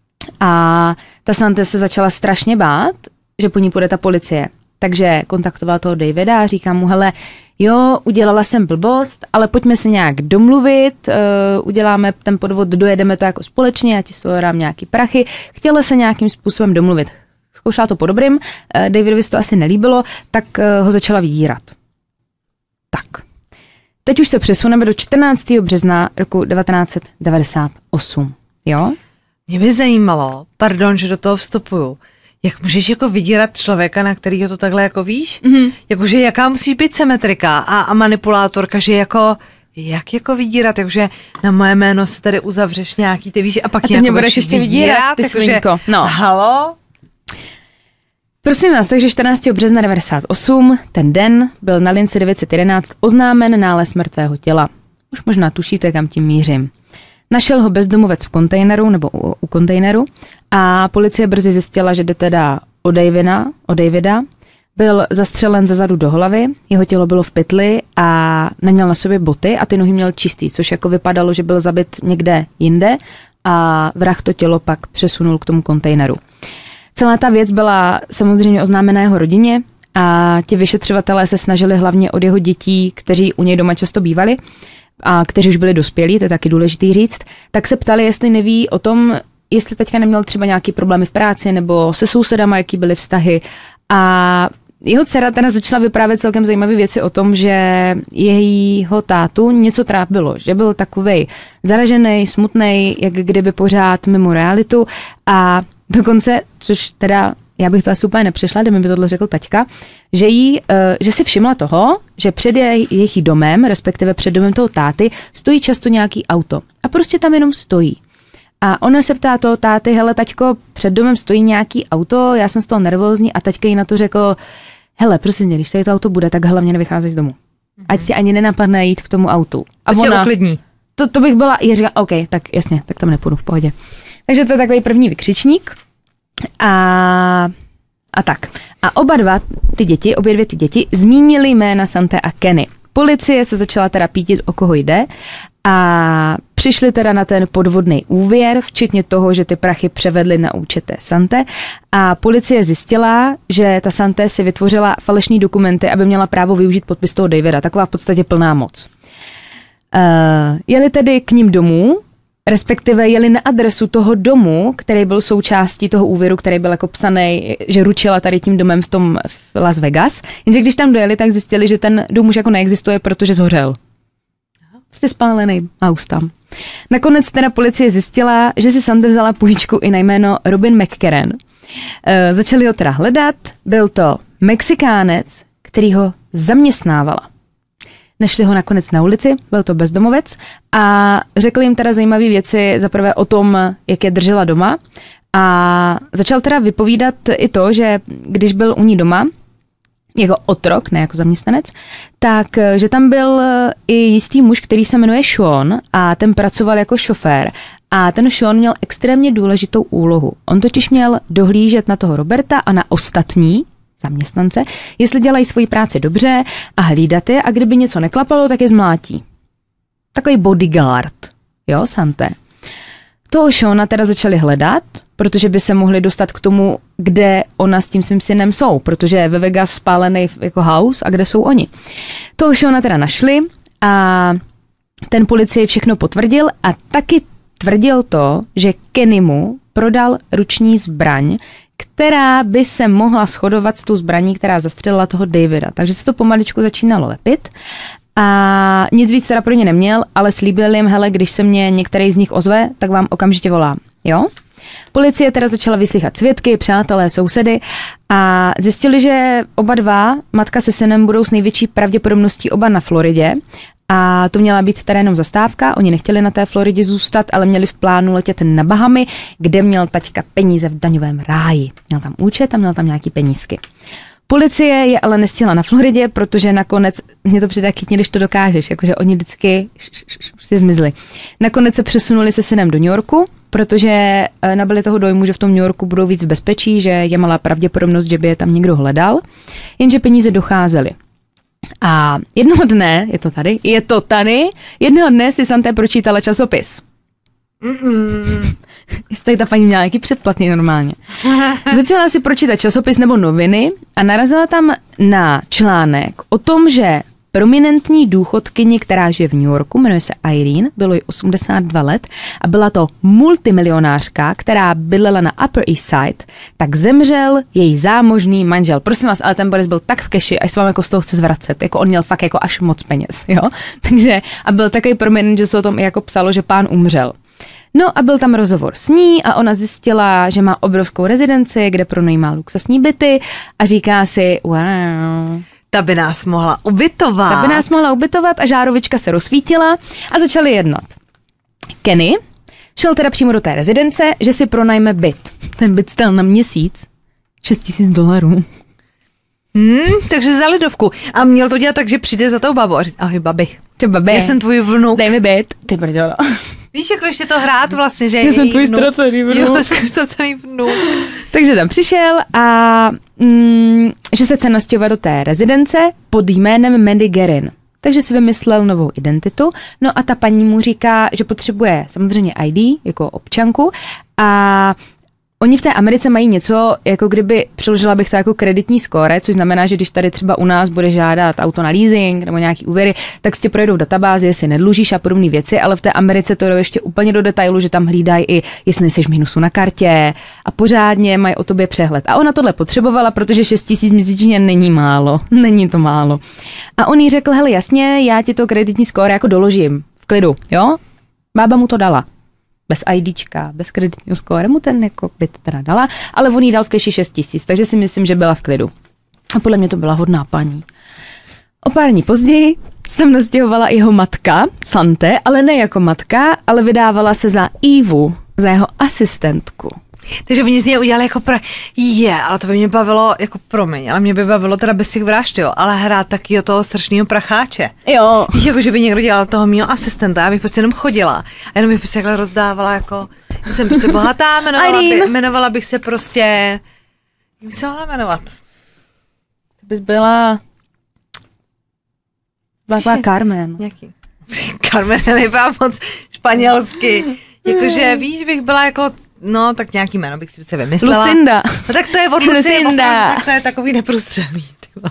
a ta Santé se začala strašně bát, že po ní půjde ta policie. Takže kontaktoval toho Davida a říká mu, hele, jo, udělala jsem blbost, ale pojďme se nějak domluvit, uh, uděláme ten podvod, dojedeme to jako společně, já ti z toho dám nějaký prachy. Chtěla se nějakým způsobem domluvit. Zkoušela to po dobrým, uh, Davidovi se to asi nelíbilo, tak uh, ho začala vydírat. Tak. Teď už se přesuneme do čtrnáctého března roku devatenáct set devadesát osm. Jo? Mě by zajímalo, pardon, že do toho vstupuju, jak můžeš jako vydírat člověka, na kterýho to takhle jako víš? Mm-hmm. Jakože jaká musíš být symetrika a, a manipulátorka, že jako, jak jako vydírat, jakože na moje jméno se tady uzavřeš nějaký, ty víš, a pak a ty mě jako budeš ještě vydírat, ty svinko. No. Halo? Prosím vás, takže čtrnáctého března devadesát osm, ten den byl na lince devět set jedenáct oznámen nález mrtvého těla. Už možná tušíte, kam tím mířím. Našel ho bezdomovec v kontejneru nebo u, u kontejneru a policie brzy zjistila, že jde teda o Davida, o Davida. Byl zastřelen zezadu do hlavy, jeho tělo bylo v pytli a neměl na sobě boty a ty nohy měl čistý, což jako vypadalo, že byl zabit někde jinde a vrah to tělo pak přesunul k tomu kontejneru. Celá ta věc byla samozřejmě oznámena jeho rodině a ti vyšetřovatelé se snažili hlavně od jeho dětí, kteří u něj doma často bývali, a kteří už byli dospělí, to je taky důležitý říct, tak se ptali, jestli neví o tom, jestli teďka neměl třeba nějaký problémy v práci nebo se sousedama, jaký byly vztahy. A jeho dcera teda začala vyprávět celkem zajímavé věci o tom, že jejího tátu něco trápilo, že byl takovej zaražený, smutnej, jak kdyby pořád mimo realitu a dokonce, což teda já bych to asi úplně nepřešla, kdyby mi tohle řekl taťka, že, jí, že si všimla toho, že před jejich domem, respektive před domem toho táty, stojí často nějaký auto. A prostě tam jenom stojí. A ona se ptá toho táty, hele taťko, před domem stojí nějaký auto, já jsem z toho nervózní a taťka jí na to řekl, hele, prosím, když tady to auto bude, tak hlavně nevycházej z domu. Ať si ani nenapadne jít k tomu autu. A tak ona, je uklidní. To, to bych byla, je říkala, OK, tak jasně, tak tam nepůjdu, v pohodě. Takže to je takový první vykřičník. A, a tak. A oba dva ty děti, obě dvě ty děti, zmínili jména Santé a Kenny. Policie se začala teda pítit, o koho jde a přišli teda na ten podvodný úvěr, včetně toho, že ty prachy převedly na účet té Santé a policie zjistila, že ta Santé si vytvořila falešní dokumenty, aby měla právo využít podpis toho Davida, taková v podstatě plná moc. Uh, jeli tedy k ním domů, respektive jeli na adresu toho domu, který byl součástí toho úvěru, který byl jako psaný, že ručila tady tím domem v tom v Las Vegas. Jenže když tam dojeli, tak zjistili, že ten dům už jako neexistuje, protože zhořel. Prostě spálený house tam. Nakonec teda policie zjistila, že si Santé vzala půjčku i na jméno Robin McCarran. E, začali ho teda hledat, byl to Mexikánec, který ho zaměstnávala. Našli ho nakonec na ulici, byl to bezdomovec a řekl jim teda zajímavé věci zaprvé o tom, jak je držela doma a začal teda vypovídat i to, že když byl u ní doma, jako otrok, ne jako zaměstnanec, tak že tam byl i jistý muž, který se jmenuje Sean a ten pracoval jako šofér a ten Sean měl extrémně důležitou úlohu. On totiž měl dohlížet na toho Roberta a na ostatní zaměstnance, jestli dělají svoji práci dobře a hlídat je a kdyby něco neklapalo, tak je zmlátí. Takový bodyguard, jo, Sante. Toho Seana teda začali hledat, protože by se mohli dostat k tomu, kde ona s tím svým synem jsou, protože je ve Vegas spálený jako house a kde jsou oni. Toho Seana teda našli a ten policii všechno potvrdil a taky tvrdil to, že Kennymu prodal ruční zbraň, která by se mohla shodovat s tou zbraní, která zastřelila toho Davida. Takže se to pomaličku začínalo lepit. A nic víc teda pro ně neměl, ale slíbil jim, hele, když se mě některý z nich ozve, tak vám okamžitě volám. Jo? Policie teda začala vyslýchat svědky, přátelé, sousedy a zjistili, že oba dva, matka se synem, budou s největší pravděpodobností oba na Floridě. A to měla být teda jenom zastávka, oni nechtěli na té Floridě zůstat, ale měli v plánu letět na Bahamy, kde měl taťka peníze v daňovém ráji. Měl tam účet a měl tam nějaký penízky. Policie je ale nestihla na Floridě, protože nakonec, mě to přijde chytně, když to dokážeš, jakože oni vždycky prostě zmizli. Nakonec se přesunuli se synem do New Yorku, protože nabili toho dojmu, že v tom New Yorku budou víc v bezpečí, že je malá pravděpodobnost, že by je tam někdo hledal, jenže peníze docházely. A jednoho dne, je to tady, je to tady, jednoho dne si Santé pročítala časopis. Mm-mm. Jestli ta paní měla nějaký předplatný normálně. Začala si pročítat časopis nebo noviny a narazila tam na článek o tom, že prominentní důchodkyni, která žije v New Yorku, jmenuje se Irene, bylo jí osmdesát dva let a byla to multimilionářka, která bydlela na Upper East Side, tak zemřel její zámožný manžel. Prosím vás, ale ten Boris byl tak v keši, až se vám jako z toho chce zvracet. Jako on měl fakt jako až moc peněz, jo? Takže a byl takový prominent, že se o tom jako psalo, že pán umřel. No a byl tam rozhovor s ní a ona zjistila, že má obrovskou rezidenci, kde pronajímá luxusní byty a říká si, wow, ta by nás mohla ubytovat. Ta by nás mohla ubytovat a žárovička se rozsvítila a začali jednat. Kenny šel teda přímo do té rezidence, že si pronajme byt. Ten byt stál na měsíc šest tisíc dolarů. Hmm, takže za lidovku. A měl to dělat tak, že přijde za tou babu a říct, ahoj babi. Ty babi. Já jsem tvůj vnuk. Dej mi byt. Ty brďo. Víš, jako ještě to hrát vlastně, že já jsem tvůj ztracený vnuk. Jo, jsem ztracený vnuk. Takže tam přišel a mm, že se chce nastěhovat do té rezidence pod jménem Mandy Guerin. Takže si vymyslel novou identitu. No a ta paní mu říká, že potřebuje samozřejmě í dé jako občanku a oni v té Americe mají něco, jako kdyby, přeložila bych to jako kreditní skóre, což znamená, že když tady třeba u nás bude žádat auto na leasing nebo nějaký úvěry, tak si tě projedou v databázi, jestli nedlužíš a podobné věci, ale v té Americe to jdou ještě úplně do detailu, že tam hlídají i, jestli nejseš v minusu na kartě a pořádně mají o tobě přehled. A ona tohle potřebovala, protože šest tisíc měsíčně není málo, není to málo. A on jí řekl, hele jasně, já ti to kreditní skóre jako doložím, v klidu, jo? Bába mu to dala. Bez IDčka, bez kreditního skóre, mu ten jako byt teda dala, ale on jí dal v keši šest tisíc, takže si myslím, že byla v klidu. A podle mě to byla hodná paní. O pár dní později se tam nastěhovala jeho matka, Sante, ale ne jako matka, ale vydávala se za Evu, za jeho asistentku. Takže oni z něj udělali jako pro... Je, ale to by mě bavilo, jako promiň, ale mě by bavilo teda bez těch vražd, jo, ale hrát taky o toho strašného pracháče. Jo. Víš, jako že by někdo dělal toho mýho asistenta, já bych prostě jenom chodila a jenom bych prostě rozdávala jako, jsem prostě bohatá, jmenovala, by, jmenovala bych se prostě, jak bych se mohla jmenovat? To bys byla... Byla Carmen. Nějaký. Carmen nebyla moc španělsky. Jakože víš, bych byla jako, no tak nějaký jméno bych si vymyslela. Lucinda. No tak to je od Lucinda. Tak to je takový neprůstřelný.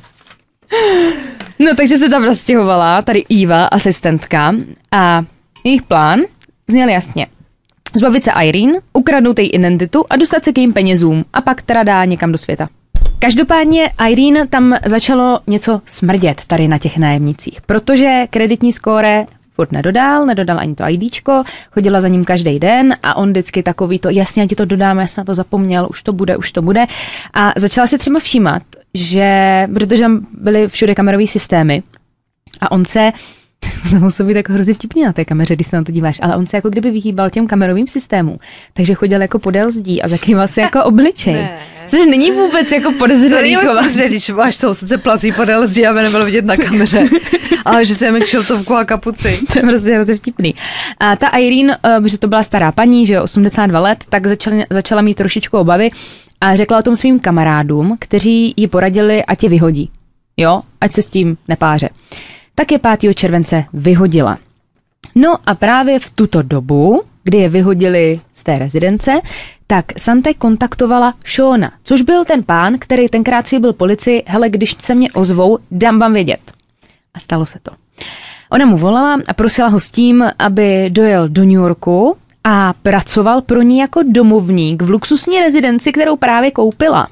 No takže se tam rozstěhovala tady Eva, asistentka a jejich plán zněl jasně. Zbavit se Irene, ukradnout její identitu a dostat se k jejím penězům a pak teda dá někam do světa. Každopádně Irene tam začalo něco smrdět tady na těch nájemnicích, protože kreditní skóre furt nedodal, nedodal ani to IDčko, chodila za ním každý den a on vždycky takový to, jasně, já ti to dodám, já jsem na to zapomněl, už to bude, už to bude. A začala si třeba všímat, že, protože tam byly všude kamerové systémy a on se, to musí být jako hrozně vtipný na té kameře, když se na to díváš, ale on se jako kdyby vyhýbal těm kamerovým systémům, takže chodil jako podél zdí a zakrýval se jako obličej. Což není vůbec jako podezřelý chovat. Když máš soused se plací podél zdí, aby nebylo vidět na kameře, ale že se jen kšiltovku a kapuci. To je prostě hrozně vtipný. A ta Irene, že to byla stará paní, že osmdesát dva let, tak začala, začala mít trošičku obavy a řekla o tom svým kamarádům, kteří jí poradili, ať je vyhodí. Jo, ať se s tím nepáře. Tak je pátého července vyhodila. No a právě v tuto dobu, kdy je vyhodili z té rezidence, tak Sante kontaktovala Seana, což byl ten pán, který tenkrát si byl policii, hele, když se mě ozvou, dám vám vědět. A stalo se to. Ona mu volala a prosila ho s tím, aby dojel do New Yorku a pracoval pro ní jako domovník v luxusní rezidenci, kterou právě koupila.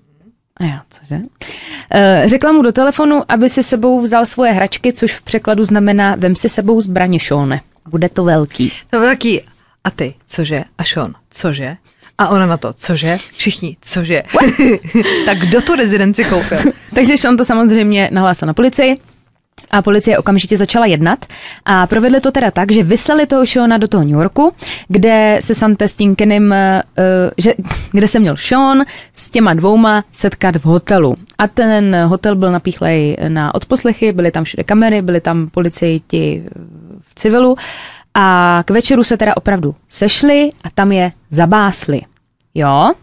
A já, cože? E, řekla mu do telefonu, aby si sebou vzal svoje hračky, což v překladu znamená vem si sebou zbraně, Seane. Bude to velký. To byl taký, a ty, cože? A Sean, cože? A ona na to, cože? Všichni, cože? Tak kdo tu rezidenci koupil? Takže Sean to samozřejmě nahlásil na policii a policie okamžitě začala jednat a provedli to teda tak, že vyslali toho Seana do toho New Yorku, kde se Sante s tím Kenem, uh, že, kde se měl Sean s těma dvouma setkat v hotelu. A ten hotel byl napíchlej na odposlechy, byly tam všude kamery, byli tam policejti v civilu a k večeru se teda opravdu sešli a tam je zabásli. Jo?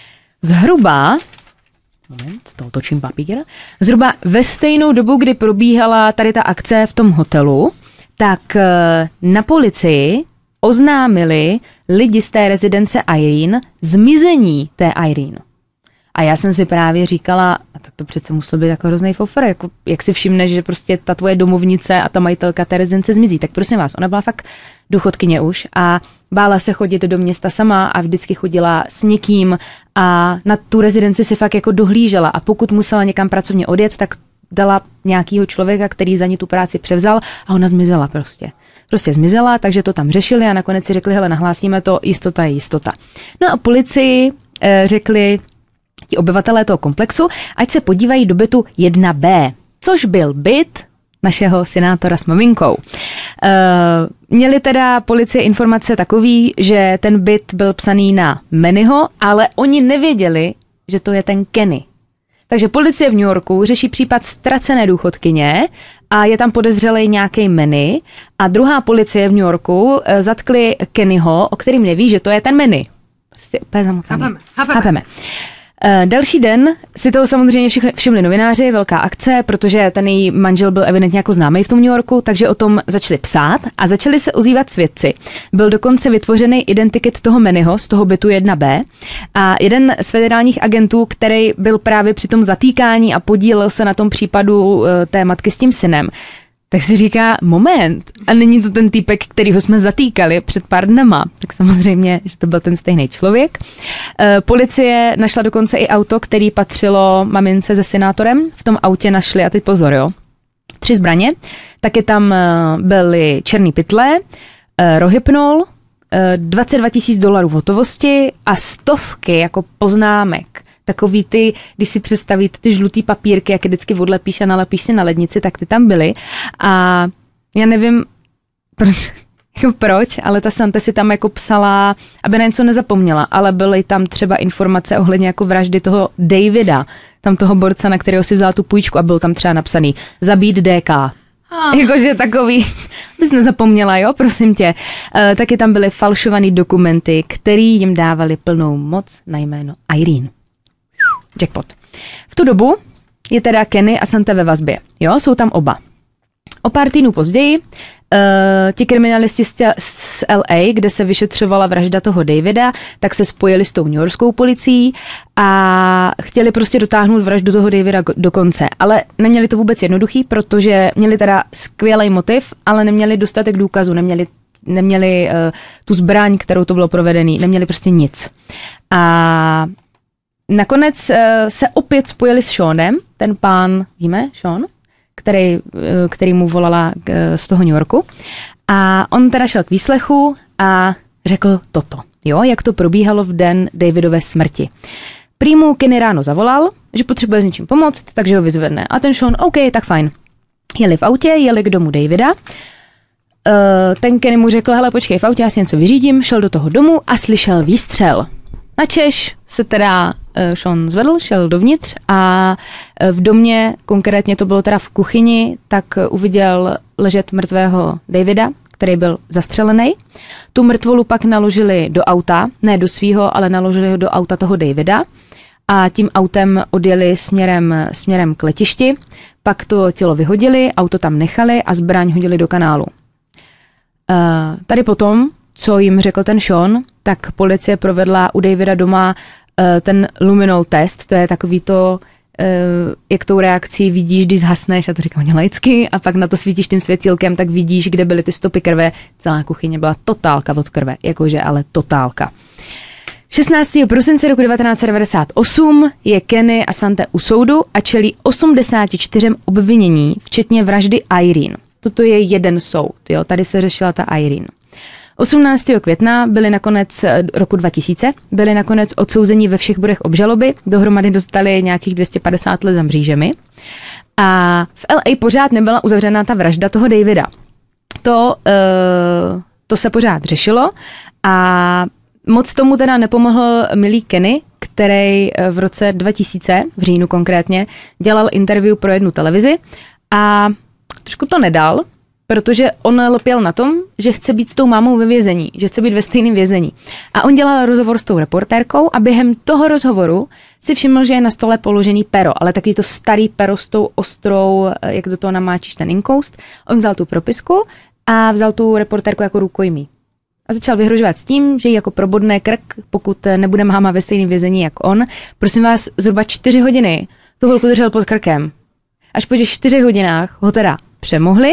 Zhruba Moment, to otočím papír. Zhruba ve stejnou dobu, kdy probíhala tady ta akce v tom hotelu, tak na policii oznámili lidi z té rezidence Irene zmizení té Irene. A já jsem si právě říkala, a tak to přece muselo být jako hrozný fofr, jako, jak si všimneš, že prostě ta tvoje domovnice a ta majitelka té rezidence zmizí. Tak prosím vás, ona byla fakt důchodkyně už a bála se chodit do města sama a vždycky chodila s někým a na tu rezidenci si fakt jako dohlížela a pokud musela někam pracovně odjet, tak dala nějakýho člověka, který za ní tu práci převzal a ona zmizela prostě. Prostě zmizela, takže to tam řešili a nakonec si řekli, hele, nahlásíme to, jistota je jistota. No a policii e, řekli ti obyvatelé toho komplexu, ať se podívají do bytu jedna bé, což byl byt našeho senátora s maminkou. E, měli teda policie informace takový, že ten byt byl psaný na Mannyho, ale oni nevěděli, že to je ten Kenny. Takže policie v New Yorku řeší případ ztracené důchodkyně a je tam podezřelý nějaký Manny a druhá policie v New Yorku zatkli Kennyho, o kterým neví, že to je ten Manny. Prostě úplně zamotaný. Chápeme, chápeme. chápeme. Další den si toho samozřejmě všimli novináři, velká akce, protože ten její manžel byl evidentně jako známý v tom New Yorku, takže o tom začali psát a začali se ozývat svědci. Byl dokonce vytvořený identikit toho Mannyho z toho bytu jedna bé a jeden z federálních agentů, který byl právě při tom zatýkání a podílel se na tom případu té matky s tím synem, tak si říká, moment, a není to ten týpek, kterýho jsme zatýkali před pár dnama. Tak samozřejmě, že to byl ten stejný člověk. E, policie našla dokonce i auto, který patřilo mamince se senátorem. V tom autě našli, a teď pozor, jo, tři zbraně. Taky tam byly černý pytle, e, rohypnol, e, dvacet dva tisíc dolarů v hotovosti a stovky jako poznámek. Takový ty, když si představíte ty žlutý papírky, jak je vždycky odlepíš a nalepíš si na lednici, tak ty tam byly. A já nevím, proč, proč, ale ta Sante si tam jako psala, aby na něco nezapomněla, ale byly tam třeba informace ohledně jako vraždy toho Davida, tam toho borca, na kterého si vzala tu půjčku a byl tam třeba napsaný zabít dé ká. Ah. Jakože takový, bys nezapomněla, jo, prosím tě. E, taky tam byly falšované dokumenty, které jim dávali plnou moc na jméno Irene. Jackpot. V tu dobu je teda Kenny a Sante ve vazbě. Jo, jsou tam oba. O pár týdnů později uh, ti kriminalisti z, tě, z el ej, kde se vyšetřovala vražda toho Davida, tak se spojili s tou newyorskou policií a chtěli prostě dotáhnout vraždu toho Davida do konce. Ale neměli to vůbec jednoduchý, protože měli teda skvělý motiv, ale neměli dostatek důkazů, neměli, neměli uh, tu zbraň, kterou to bylo provedený, neměli prostě nic. A nakonec uh, se opět spojili s Seanem, ten pán, víme, Sean, který, uh, který mu volala uh, z toho New Yorku. A on teda šel k výslechu a řekl toto, jo, jak to probíhalo v den Davidové smrti. Prý mu Kenny ráno zavolal, že potřebuje s něčím pomoct, takže ho vyzvedne. A ten Sean, OK, tak fajn. Jeli v autě, jeli k domu Davida. Uh, ten Kenny mu řekl, hele, počkej v autě, já si něco vyřídím, šel do toho domu a slyšel výstřel. Načež se teda uh, Sean zvedl, šel dovnitř a uh, v domě, konkrétně to bylo teda v kuchyni, tak uh, uviděl ležet mrtvého Davida, který byl zastřelený. Tu mrtvolu pak naložili do auta, ne do svýho, ale naložili ho do auta toho Davida a tím autem odjeli směrem, směrem k letišti. Pak to tělo vyhodili, auto tam nechali a zbraň hodili do kanálu. tady potom, co jim řekl ten Sean, tak policie provedla u Davida doma uh, ten luminol test, to je takový to, uh, jak tou reakcí vidíš, když zhasneš, a to říkám laicky, a pak na to svítíš tím světílkem, tak vidíš, kde byly ty stopy krve. Celá kuchyně byla totálka od krve, jakože ale totálka. šestnáctého prosince roku devatenáct set devadesát osm je Kenny a Sante u soudu a čelí osmdesáti čtyřem obvinění, včetně vraždy Irene. Toto je jeden soud, jo, tady se řešila ta Irene. osmnáctého května byli nakonec roku dva tisíce, byli nakonec odsouzeni ve všech bodech obžaloby, dohromady dostali nějakých dvě stě padesát let za mřížemi. A v L A pořád nebyla uzavřená ta vražda toho Davida. To, uh, to se pořád řešilo a moc tomu teda nepomohl milý Kenny, který v roce dva tisíce, v říjnu konkrétně, dělal interview pro jednu televizi a trošku to nedal, protože on lpěl na tom, že chce být s tou mámou ve vězení, že chce být ve stejném vězení. A on dělal rozhovor s tou reportérkou a během toho rozhovoru si všiml, že je na stole položený pero, ale takový to starý pero s tou ostrou, jak do toho namáčíš ten inkoust. On vzal tu propisku a vzal tu reportérku jako rukojmí. A začal vyhrožovat s tím, že jí jako probodne krk, pokud nebude máma ve stejném vězení jak on. Prosím vás, zhruba čtyři hodiny tu holku držel pod krkem. Až po těch čtyřech hodinách ho teda přemohli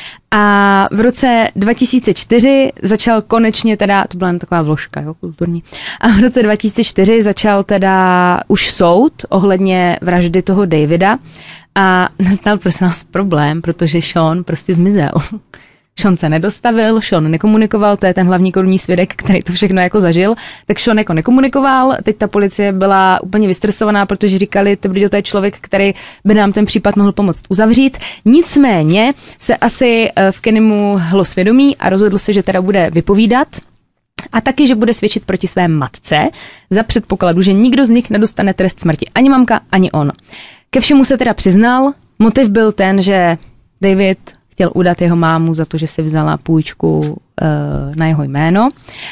a v roce dva tisíce čtyři začal konečně teda, to byla jen taková vložka, jo, kulturní, a v roce dva tisíce čtyři začal teda už soud ohledně vraždy toho Davida a nastal prosím vás problém, protože Sean prostě zmizel. Sean se nedostavil, Sean nekomunikoval, to je ten hlavní korunní svědek, který to všechno jako zažil, tak Sean jako nekomunikoval, teď ta policie byla úplně vystresovaná, protože říkali, to je člověk, který by nám ten případ mohl pomoct uzavřít. Nicméně se asi v Kennymu hlo svědomí a rozhodl se, že teda bude vypovídat a taky, že bude svědčit proti své matce za předpokladu, že nikdo z nich nedostane trest smrti, ani mamka, ani on. Ke všemu se teda přiznal, motiv byl ten, že David chtěl udat jeho mámu za to, že si vzala půjčku uh, na jeho jméno.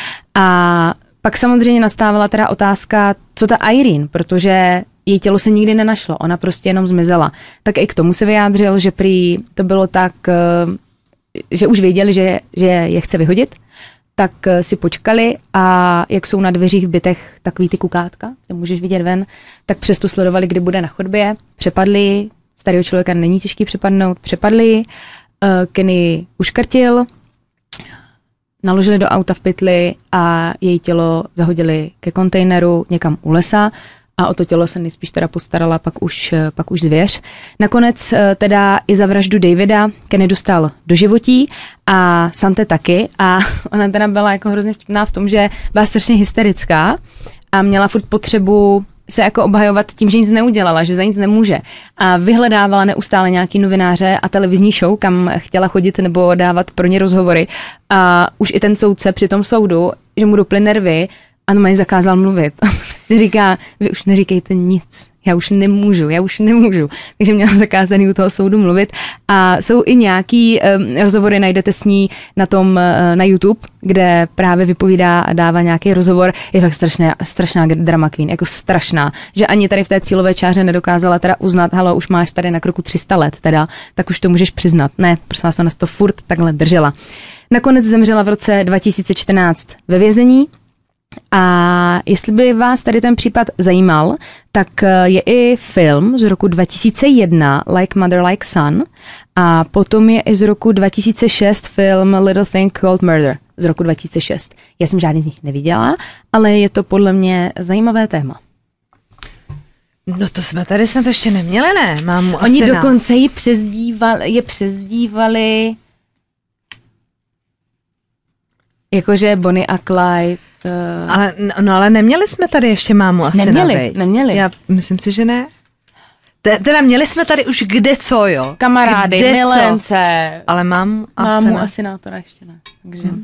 A pak samozřejmě nastávala teda otázka, co ta Irene, protože její tělo se nikdy nenašlo, ona prostě jenom zmizela. Tak i k tomu se vyjádřil, že prý to bylo tak, uh, že už věděli, že, že je chce vyhodit, tak uh, si počkali a jak jsou na dveřích v bytech takový ty kukátka, kde můžeš vidět ven, tak přesto sledovali, kdy bude na chodbě, přepadli, starého člověka není těžký přepadnout, přepadli, Kenny uškrtil, naložili do auta v pytli a její tělo zahodili ke kontejneru někam u lesa a o to tělo se nejspíš teda postarala pak už, pak už zvěř. Nakonec teda i za vraždu Davida Kenny dostal do životí a Sante taky a ona teda byla jako hrozně vtipná v tom, že byla strašně hysterická a měla furt potřebu se jako obhajovat tím, že nic neudělala, že za nic nemůže. A vyhledávala neustále nějaký novináře a televizní show, kam chtěla chodit nebo dávat pro ně rozhovory. A už i ten soudce při tom soudu, že mu doply nervy a on mají zakázal mluvit. Si říká, vy už neříkejte nic, já už nemůžu, já už nemůžu. Takže měla zakázaný u toho soudu mluvit. A jsou i nějaký um, rozhovory, najdete s ní na tom uh, na YouTube, kde právě vypovídá a dává nějaký rozhovor. Je fakt strašná, strašná drama queen, jako strašná. Že ani tady v té cílové čáře nedokázala teda uznat, halo, už máš tady na kroku tři sta let teda, tak už to můžeš přiznat. Ne, prosím vás, ona to furt takhle držela. Nakonec zemřela v roce dva tisíce čtrnáct ve vězení. A jestli by vás tady ten případ zajímal, tak je i film z roku dva tisíce jedna Like Mother Like Son a potom je i z roku dva tisíce šest film Little Thing Called Murder z roku dva tisíce šest. Já jsem žádný z nich neviděla, ale je to podle mě zajímavé téma. No to jsme tady snad ještě neměli, ne? Mámu Oni dokonce ji přezdívali, je přezdívali jakože Bonnie a Clyde. Ale, no ale neměli jsme tady ještě mámu asi neměli, na neměli. Já myslím si, že ne. Te, teda měli jsme tady už kde co, jo. Kamarády, kde milence. Co? Ale mám mámu asi ne. asi na to ještě ne. Takže. Hmm.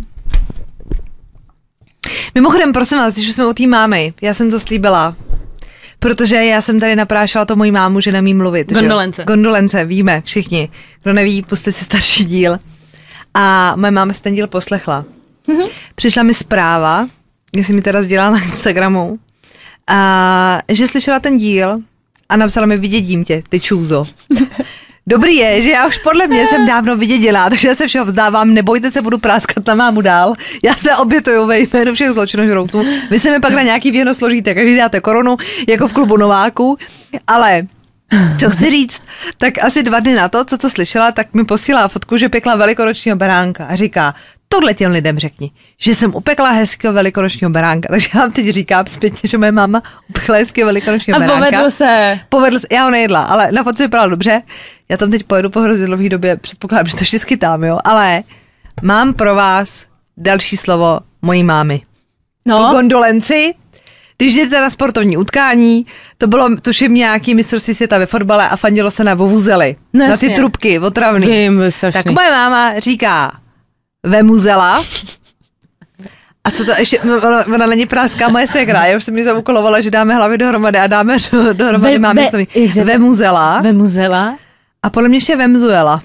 Mimochodem, prosím vás, když už jsme u té mámy, já jsem to slíbila, protože já jsem tady naprášala to mojí mámu, že nemí mluvit. Gondolence. Že? Gondolence, víme všichni. Kdo neví, pusťte si starší díl. A moje máma se ten díl poslechla. Mm-hmm. Přišla mi zpráva, jestli mi teda sdělala na Instagramu, a že slyšela ten díl a napsala mi, vydědím tě, ty čůzo. Dobrý je, že já už podle mě jsem dávno vydědělá, takže já se všeho vzdávám, nebojte se, budu práskat na mámu dál. Já se obětuju ve jménu všech zločinožroutů. Vy se mi pak na nějaký věno složíte, každý dáte korunu, jako v klubu nováků, ale co chci říct, tak asi dva dny na to, co to slyšela, tak mi posílá fotku, že pekla velikonočního beránka a říká, tohle těm lidem řekni, že jsem upekla hezkého velikonočního beránka. Takže já vám teď říkám zpětně, že moje máma upekla hezkého velikonočního beránka. A povedlo se. Povedlo se. Já ho nejedla, ale na fotce vypadala dobře. Já tam teď pojedu po hrozně dlouhé době, předpokládám, že to ještě skytám, jo. Ale mám pro vás další slovo mojí mámy. No. Po gondolenci, když jdete na sportovní utkání, to bylo tuším nějaký mistrovství světa ve fotbale a fandilo se na vuvuzely, no, na ty trubky otravný. Vím, tak moje máma říká vemuzela. A co to ještě, ona, ona není práská moje ségra, já už jsem mi zaúkolovala, že dáme hlavy dohromady a dáme do, dohromady ve, máme ve, vemuzela. Vemuzela. A podle mě ještě Venezuela.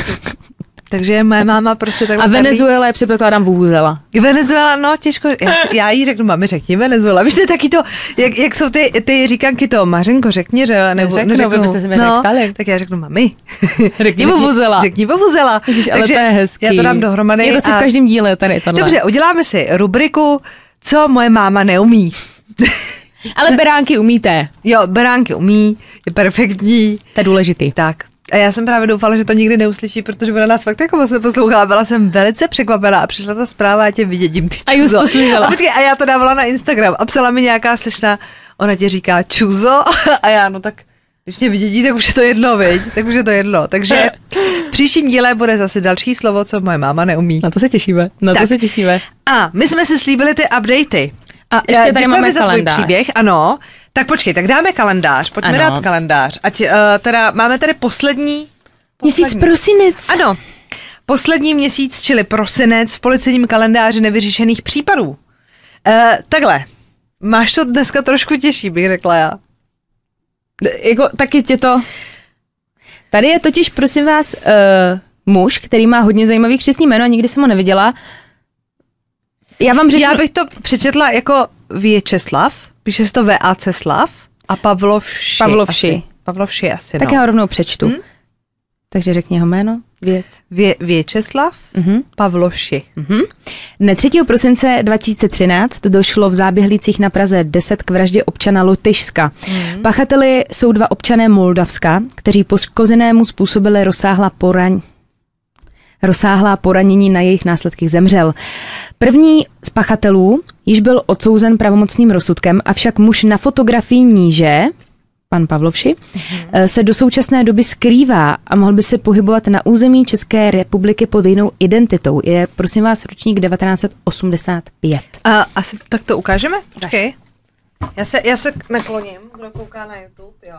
Takže moje máma prostě takhle... A Venezuela je přepokládám vuvuzela. Venezuela, no těžko, já, já jí řeknu, mami, řekni Venezuela. Víš, to je taky to, jak, jak jsou ty, ty říkanky to, Mařenko, řekni, že nebo řeknu, neřeknu, byste se mi no, řektali. tak já řeknu, mami. Řekni vuvuzela. Řekni vuvuzela. Ježiš, ale takže to je hezký. Já to dám dohromady. Je to co v každém díle tady tohle. Dobře, uděláme si rubriku, co moje máma neumí. Ale beránky umíte. Jo, beránky umí, je perfektní. To je důležitý. Tak. A já jsem právě doufala, že to nikdy neuslyší, protože ona nás fakt jako vlastně poslouchala. Byla jsem velice překvapená a přišla ta zpráva, já tě vidědím, ty čuzo. A just to slyšela. A, počkej, a já to dávala na Instagram a psala mi nějaká slečna, ona tě říká čuzo a já, no tak když mě vidědí, tak už je to jedno, viď? Tak už je to jedno. Takže v příštím díle bude zase další slovo, co moje máma neumí. Na to se těšíme, na tak. to se těšíme. A my jsme si slíbili ty updaty. A ještě tady máme za kalendář. Tvůj příběh, ano. Tak počkej, tak dáme kalendář, pojďme ano. dát kalendář. Ať uh, teda, máme tady poslední... Měsíc poslední. prosinec. Ano, poslední měsíc, čili prosinec v policejním kalendáři nevyřešených případů. Uh, takhle, máš to dneska trošku těžší, bych řekla já. Jako, taky tě to... Tady je totiž, prosím vás, uh, muž, který má hodně zajímavý křestní jméno a nikdy jsem ho neviděla. Já vám řeknu... Já bych to přečetla jako Věčeslav, píše se to V A C Slav a Pavlovši. Pavlovši. Asi. Pavlovši asi, tak no. já ho rovnou přečtu. Hmm? Takže řekni jeho jméno. Věc. Vě, Věčeslav uh-huh. Pavlovši. Uh-huh. Dne třetího prosince dva tisíce třináct došlo v Záběhlících na Praze deset k vraždě občana Lotyšska. Uh-huh. Pachateli jsou dva občané Moldavska, kteří poškozenému způsobili rozsáhlá poraň... rozsáhlá poranění, na jejich následky zemřel. První z pachatelů již byl odsouzen pravomocným rozsudkem, avšak muž na fotografii níže, pan Pavlovši, mm-hmm. se do současné doby skrývá a mohl by se pohybovat na území České republiky pod jinou identitou. Je, prosím vás, ročník devatenáct osmdesát pět. A asi tak to ukážeme? Počkej. Já se, já se nakloním, kdo kouká na YouTube, jo?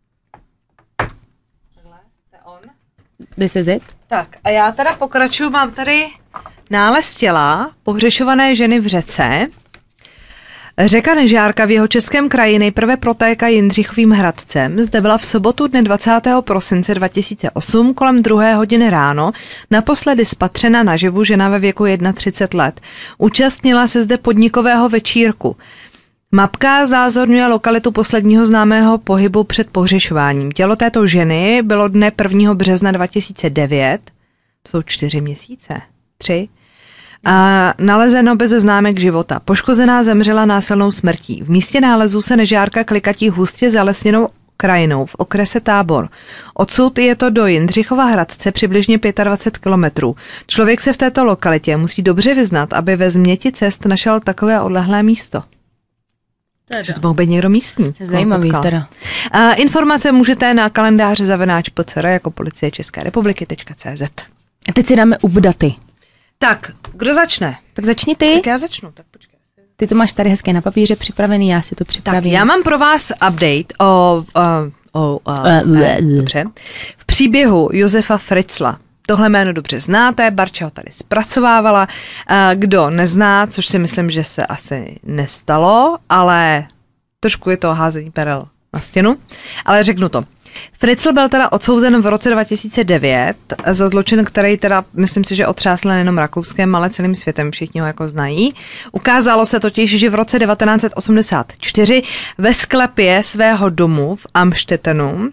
Tohle, to je on. This is it. Tak a já teda pokračuju, mám tady nález těla pohřešované ženy v řece. Řeka Nežárka v jeho českém kraji nejprve protéká Jindřichovým Hradcem. Zde byla v sobotu dne dvacátého prosince dva tisíce osm kolem druhé hodiny ráno naposledy spatřena naživu žena ve věku třicet jedna let. Účastnila se zde podnikového večírku. Mapka znázorňuje lokalitu posledního známého pohybu před pohřešováním. Tělo této ženy bylo dne prvního března dva tisíce devět, to jsou čtyři měsíce, tři, a nalezeno bez známek života. Poškozená zemřela násilnou smrtí. V místě nálezu se Nežárka klikatí hustě zalesněnou krajinou v okrese Tábor. Odsud je to do Jindřichova Hradce přibližně dvacet pět kilometrů. Člověk se v této lokalitě musí dobře vyznat, aby ve změti cest našel takové odlehlé místo. Že to mohl být někdo místní. Zajímavý teda. A informace můžete na kalendáře zavináč P C R jako policie České republiky tečka cé zet. A teď si dáme updaty. Tak, kdo začne? Tak začni ty. Tak já začnu, tak počkej. Ty to máš tady hezké na papíře připravený, já si to připravím. Tak já mám pro vás update o... o, o, o ne, dobře. V příběhu Josefa Fritzla. Tohle jméno dobře znáte, Barča ho tady zpracovávala. Kdo nezná, což si myslím, že se asi nestalo, ale trošku je to házení perel na stěnu, ale řeknu to. Fritzl byl teda odsouzen v roce dva tisíce devět za zločin, který teda, myslím si, že otřásl nejenom Rakouskem, ale celým světem, všichni ho jako znají. Ukázalo se totiž, že v roce devatenáct osmdesát čtyři ve sklepě svého domu v Amstettenu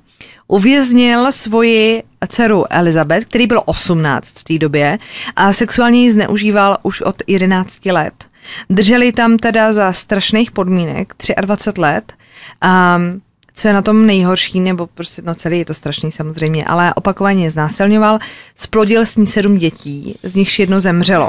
uvěznil svoji dceru Elizabeth, který byl osmnáct v té době a sexuálně ji zneužíval už od jedenácti let. Drželi tam teda za strašných podmínek dvacet tři let. A co je na tom nejhorší, nebo prostě no celý je to strašný samozřejmě, ale opakovaně znásilňoval, splodil s ní sedm dětí, z nichž jedno zemřelo.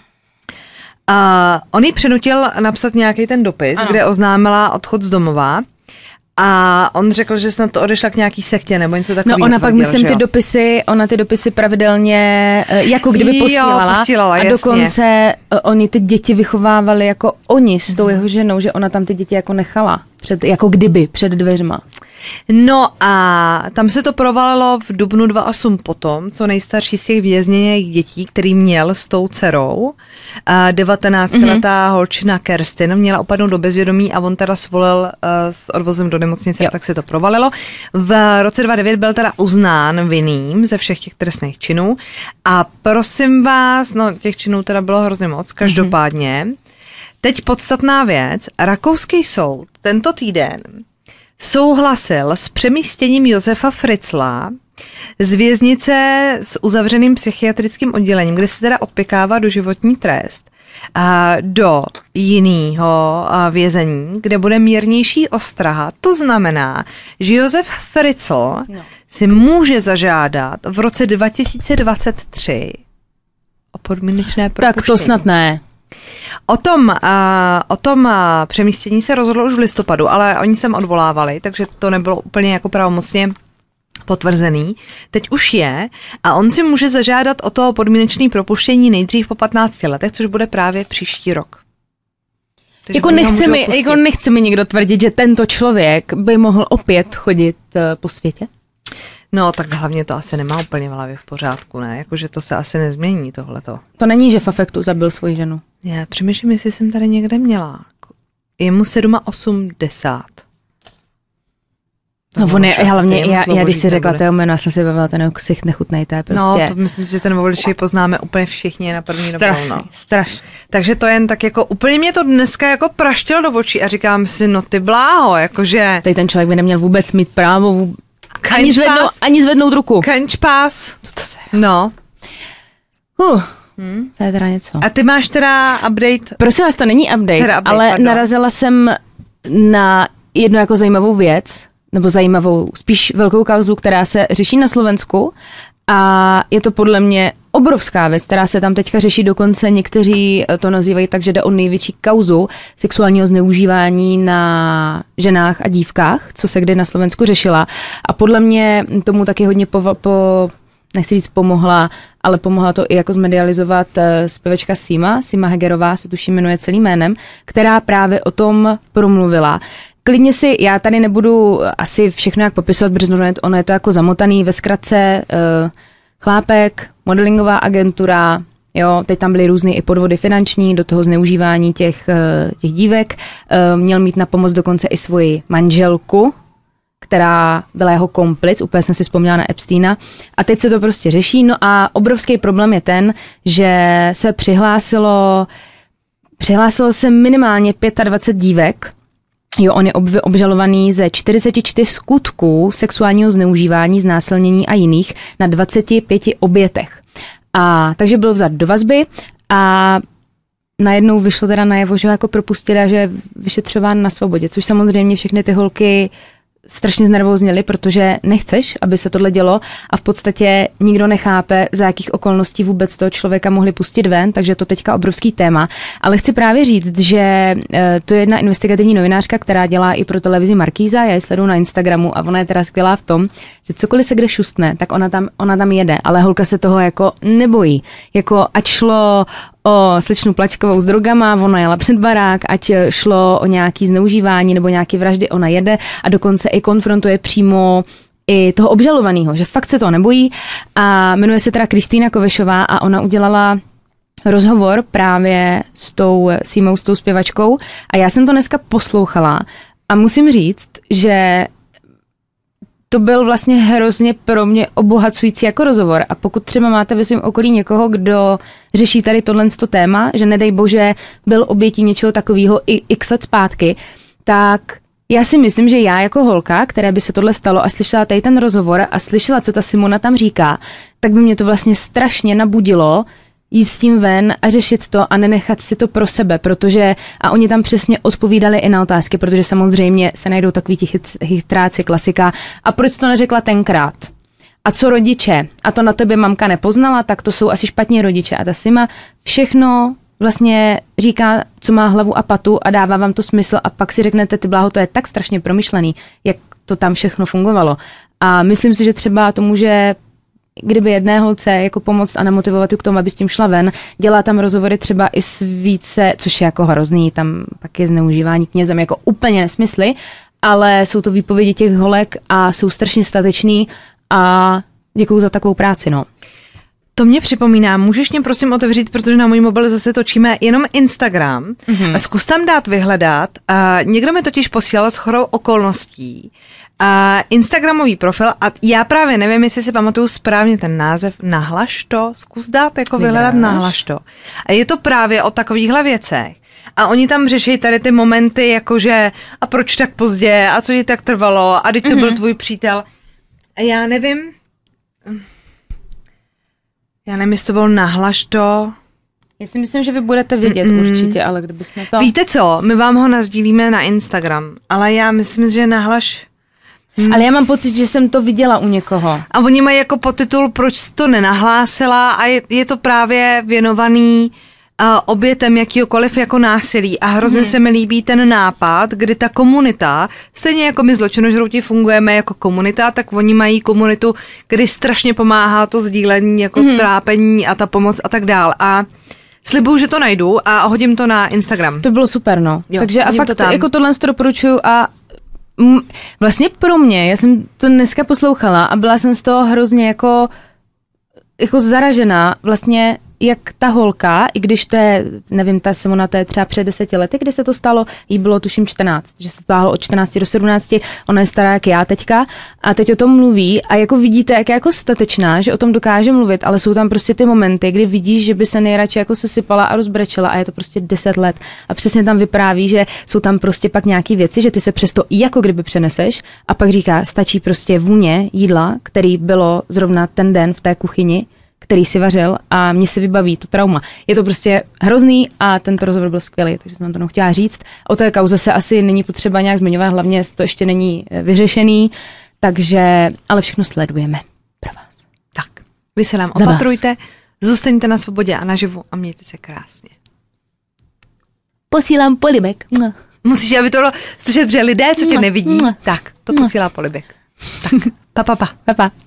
A on ji přinutil napsat nějaký ten dopis, ano. kde oznámila odchod z domova. A on řekl, že snad to odešla k nějaký sektě nebo něco takového. No ona tvrdil, pak, myslím, ty dopisy, ona ty dopisy pravidelně jako kdyby posílala. Jo, posílala a jasně. Dokonce oni ty děti vychovávali jako oni s tou mm. jeho ženou, že ona tam ty děti jako nechala, před, jako kdyby před dveřma. No a tam se to provalilo v dubnu dvacet osm potom, co nejstarší z těch vězněných dětí, který měl s tou dcerou, devatenáctiletá mm-hmm. holčina Kerstin, měla opadnout do bezvědomí a on teda svolil uh, s odvozem do nemocnice, jo. tak se to provalilo. V roce dvacet devět byl teda uznán vinným ze všech těch trestných činů a prosím vás, no těch činů teda bylo hrozně moc, každopádně. Mm-hmm. Teď podstatná věc, rakouský soud tento týden souhlasil s přemístěním Josefa Fritzla z věznice s uzavřeným psychiatrickým oddělením, kde se teda odpěkává doživotní trest, do jiného vězení, kde bude mírnější ostraha. To znamená, že Josef Fritzl no. si může zažádat v roce dva tisíce dvacet tři o podmínečné propuštění. Tak to snad ne. O tom, uh, o tom uh, přemístění se rozhodlo už v listopadu, ale oni se tam odvolávali, takže to nebylo úplně jako pravomocně potvrzený. Teď už je a on si může zažádat o to podmínečné propuštění nejdřív po patnácti letech, což bude právě příští rok. Jako nechce, mi, jako nechce mi někdo tvrdit, že tento člověk by mohl opět chodit uh, po světě? No, tak hlavně to asi nemá úplně v hlavě v pořádku, ne? Jakože to se asi nezmění tohleto. To není, že v afektu zabil svoji ženu. Já přemýšlím, jestli jsem tady někde měla. Je mu osmdesát sedm. No on je, hlavně, já, já když si řekla to jméno, já jsem si bavila ten ksicht nechutnej, to je prostě... No, to myslím si, že ten voliči poznáme úplně všichni na první dobrou. Strašný, strašný. Takže to jen tak jako, úplně mě to dneska jako praštilo do očí a říkám si, no ty bláho, jakože... Tady ten člověk by neměl vůbec mít právo ani zvednout, ani zvednout ruku. Kančpás. No. Uh, hmm. To je teda něco. A ty máš teda update? Prosím vás, to není update, update ale pardon. Narazila jsem na jednu jako zajímavou věc, nebo zajímavou, spíš velkou kauzu, která se řeší na Slovensku a je to podle mě obrovská věc, která se tam teďka řeší, dokonce někteří to nazývají tak, že jde o největší kauzu sexuálního zneužívání na ženách a dívkách, co se kdy na Slovensku řešila. A podle mě tomu taky hodně po, po nechci říct pomohla, ale pomohla to i jako zmedializovat zpěvačka Sima, Sima Hegerová, se tuším jmenuje celým jménem, která právě o tom promluvila. Klidně si, já tady nebudu asi všechno jak popisovat, protože ono je to jako zamotaný ve zkratce, uh, chlápek, modelingová agentura, jo, teď tam byly různé i podvody finanční, do toho zneužívání těch, uh, těch dívek, uh, měl mít na pomoc dokonce i svoji manželku, která byla jeho komplic, úplně jsem si vzpomněla na Epsteina a teď se to prostě řeší, no a obrovský problém je ten, že se přihlásilo, přihlásilo se minimálně dvacet pět dívek. Jo, on je obžalovaný ze čtyřicet čtyři skutků sexuálního zneužívání, znásilnění a jiných na dvaceti pěti obětech. A takže byl vzat do vazby a najednou vyšlo teda najevo, že ho jako propustili a že je vyšetřován na svobodě, což samozřejmě všechny ty holky strašně znervózněli, protože nechceš, aby se tohle dělo a v podstatě nikdo nechápe, za jakých okolností vůbec toho člověka mohli pustit ven, takže to teďka obrovský téma. Ale chci právě říct, že to je jedna investigativní novinářka, která dělá i pro televizi Markíza, já ji sleduju na Instagramu a ona je teda skvělá v tom, že cokoliv se kde šustne, tak ona tam, ona tam jede, ale holka se toho jako nebojí. Jako ať šlo o slečnu Plačkovou s drogama, ona jela před barák, ať šlo o nějaký zneužívání nebo nějaký vraždy, ona jede a dokonce i konfrontuje přímo i toho obžalovaného, že fakt se to nebojí a jmenuje se teda Kristýna Kovešová a ona udělala rozhovor právě s tou Simou, s tou zpěvačkou a já jsem to dneska poslouchala a musím říct, že to byl vlastně hrozně pro mě obohacující jako rozhovor a pokud třeba máte ve svém okolí někoho, kdo řeší tady tohle téma, že nedej bože byl obětí něčeho takového i x let zpátky, tak Já si myslím, že já jako holka, které by se tohle stalo a slyšela tady ten rozhovor a slyšela, co ta Simona tam říká, tak by mě to vlastně strašně nabudilo jít s tím ven a řešit to a nenechat si to pro sebe, protože a oni tam přesně odpovídali i na otázky, protože samozřejmě se najdou takový ti chyt, chytráci, klasika. A proč to neřekla tenkrát? A co rodiče? A to na tebe mamka nepoznala, tak to jsou asi špatní rodiče. A ta Sima všechno vlastně říká, co má hlavu a patu a dává vám to smysl a pak si řeknete, ty bláho, to je tak strašně promyšlený, jak to tam všechno fungovalo. A myslím si, že třeba to může, kdyby jedné holce jako pomoct a namotivovat ju k tomu, aby s tím šla ven, dělá tam rozhovory třeba i s více, což je jako hrozný, tam pak je zneužívání knězem jako úplně nesmysly, ale jsou to výpovědi těch holek a jsou strašně statečný a děkuju za takovou práci, no. To mě připomíná, můžeš mě prosím otevřít, protože na můj mobil zase točíme jenom Instagram. Mm-hmm. A zkus tam dát vyhledat. A někdo mi totiž posílal shodou okolností a Instagramový profil a já právě nevím, jestli si pamatuju správně ten název Nahlaš to. Zkus dát jako vyhledat Nahlaš to. A je to právě o takovýchhle věcech. A oni tam řeší tady ty momenty, jakože a proč tak pozdě a co ti tak trvalo a teď to mm-hmm. byl tvůj přítel. A já nevím... Já nevím, jestli to bylo Nahlaš to. Já si myslím, že vy budete vědět Mm-mm. určitě, ale kdybychom to... Víte co, my vám ho nazdílíme na Instagram, ale já myslím, že Nahlaš... Hmm. Ale já mám pocit, že jsem to viděla u někoho. A oni mají jako podtitul, proč jsi to nenahlásila a je, je to právě věnovaný uh, obětem jakýkoliv jako násilí a hrozně hmm. se mi líbí ten nápad, kdy ta komunita, stejně jako my zločinožrouti fungujeme jako komunita, tak oni mají komunitu, kdy strašně pomáhá to sdílení, jako hmm. trápení a ta pomoc a tak dál. A slibuju, že to najdu a hodím to na Instagram. To bylo super, no. Jo, takže a fakt to jako tohle to doporučuju a m, vlastně pro mě, já jsem to dneska poslouchala a byla jsem z toho hrozně jako, jako zaražená vlastně, jak ta holka, i když to je, nevím, ta Simona, to je třeba před deseti lety, kdy se to stalo, jí bylo tuším čtrnáct, že se to táhlo od čtrnácti do sedmnácti, ona je stará jak já teďka a teď o tom mluví a jako vidíte, jak je jako statečná, že o tom dokáže mluvit, ale jsou tam prostě ty momenty, kdy vidíš, že by se nejradši jako sesypala a rozbrečela a je to prostě deset let a přesně tam vypráví, že jsou tam prostě pak nějaký věci, že ty se přesto jako kdyby přeneseš a pak říká, stačí prostě vůně jídla, který bylo zrovna ten den v té kuchyni, který si vařil a mě se vybaví to trauma. Je to prostě hrozný a tento rozhovor byl skvělý, takže jsem to chtěla říct. O té kauze se asi není potřeba nějak zmiňovat, hlavně to ještě není vyřešený, takže, ale všechno sledujeme pro vás. Tak, vy se nám opatrujte, zůstaňte na svobodě a naživu a mějte se krásně. Posílám polibek. Musíš, aby to bylo slyšet, že lidé, co tě nevidí, tak, to posílá polibek. Tak, pa, pa, pa. Pa, pa.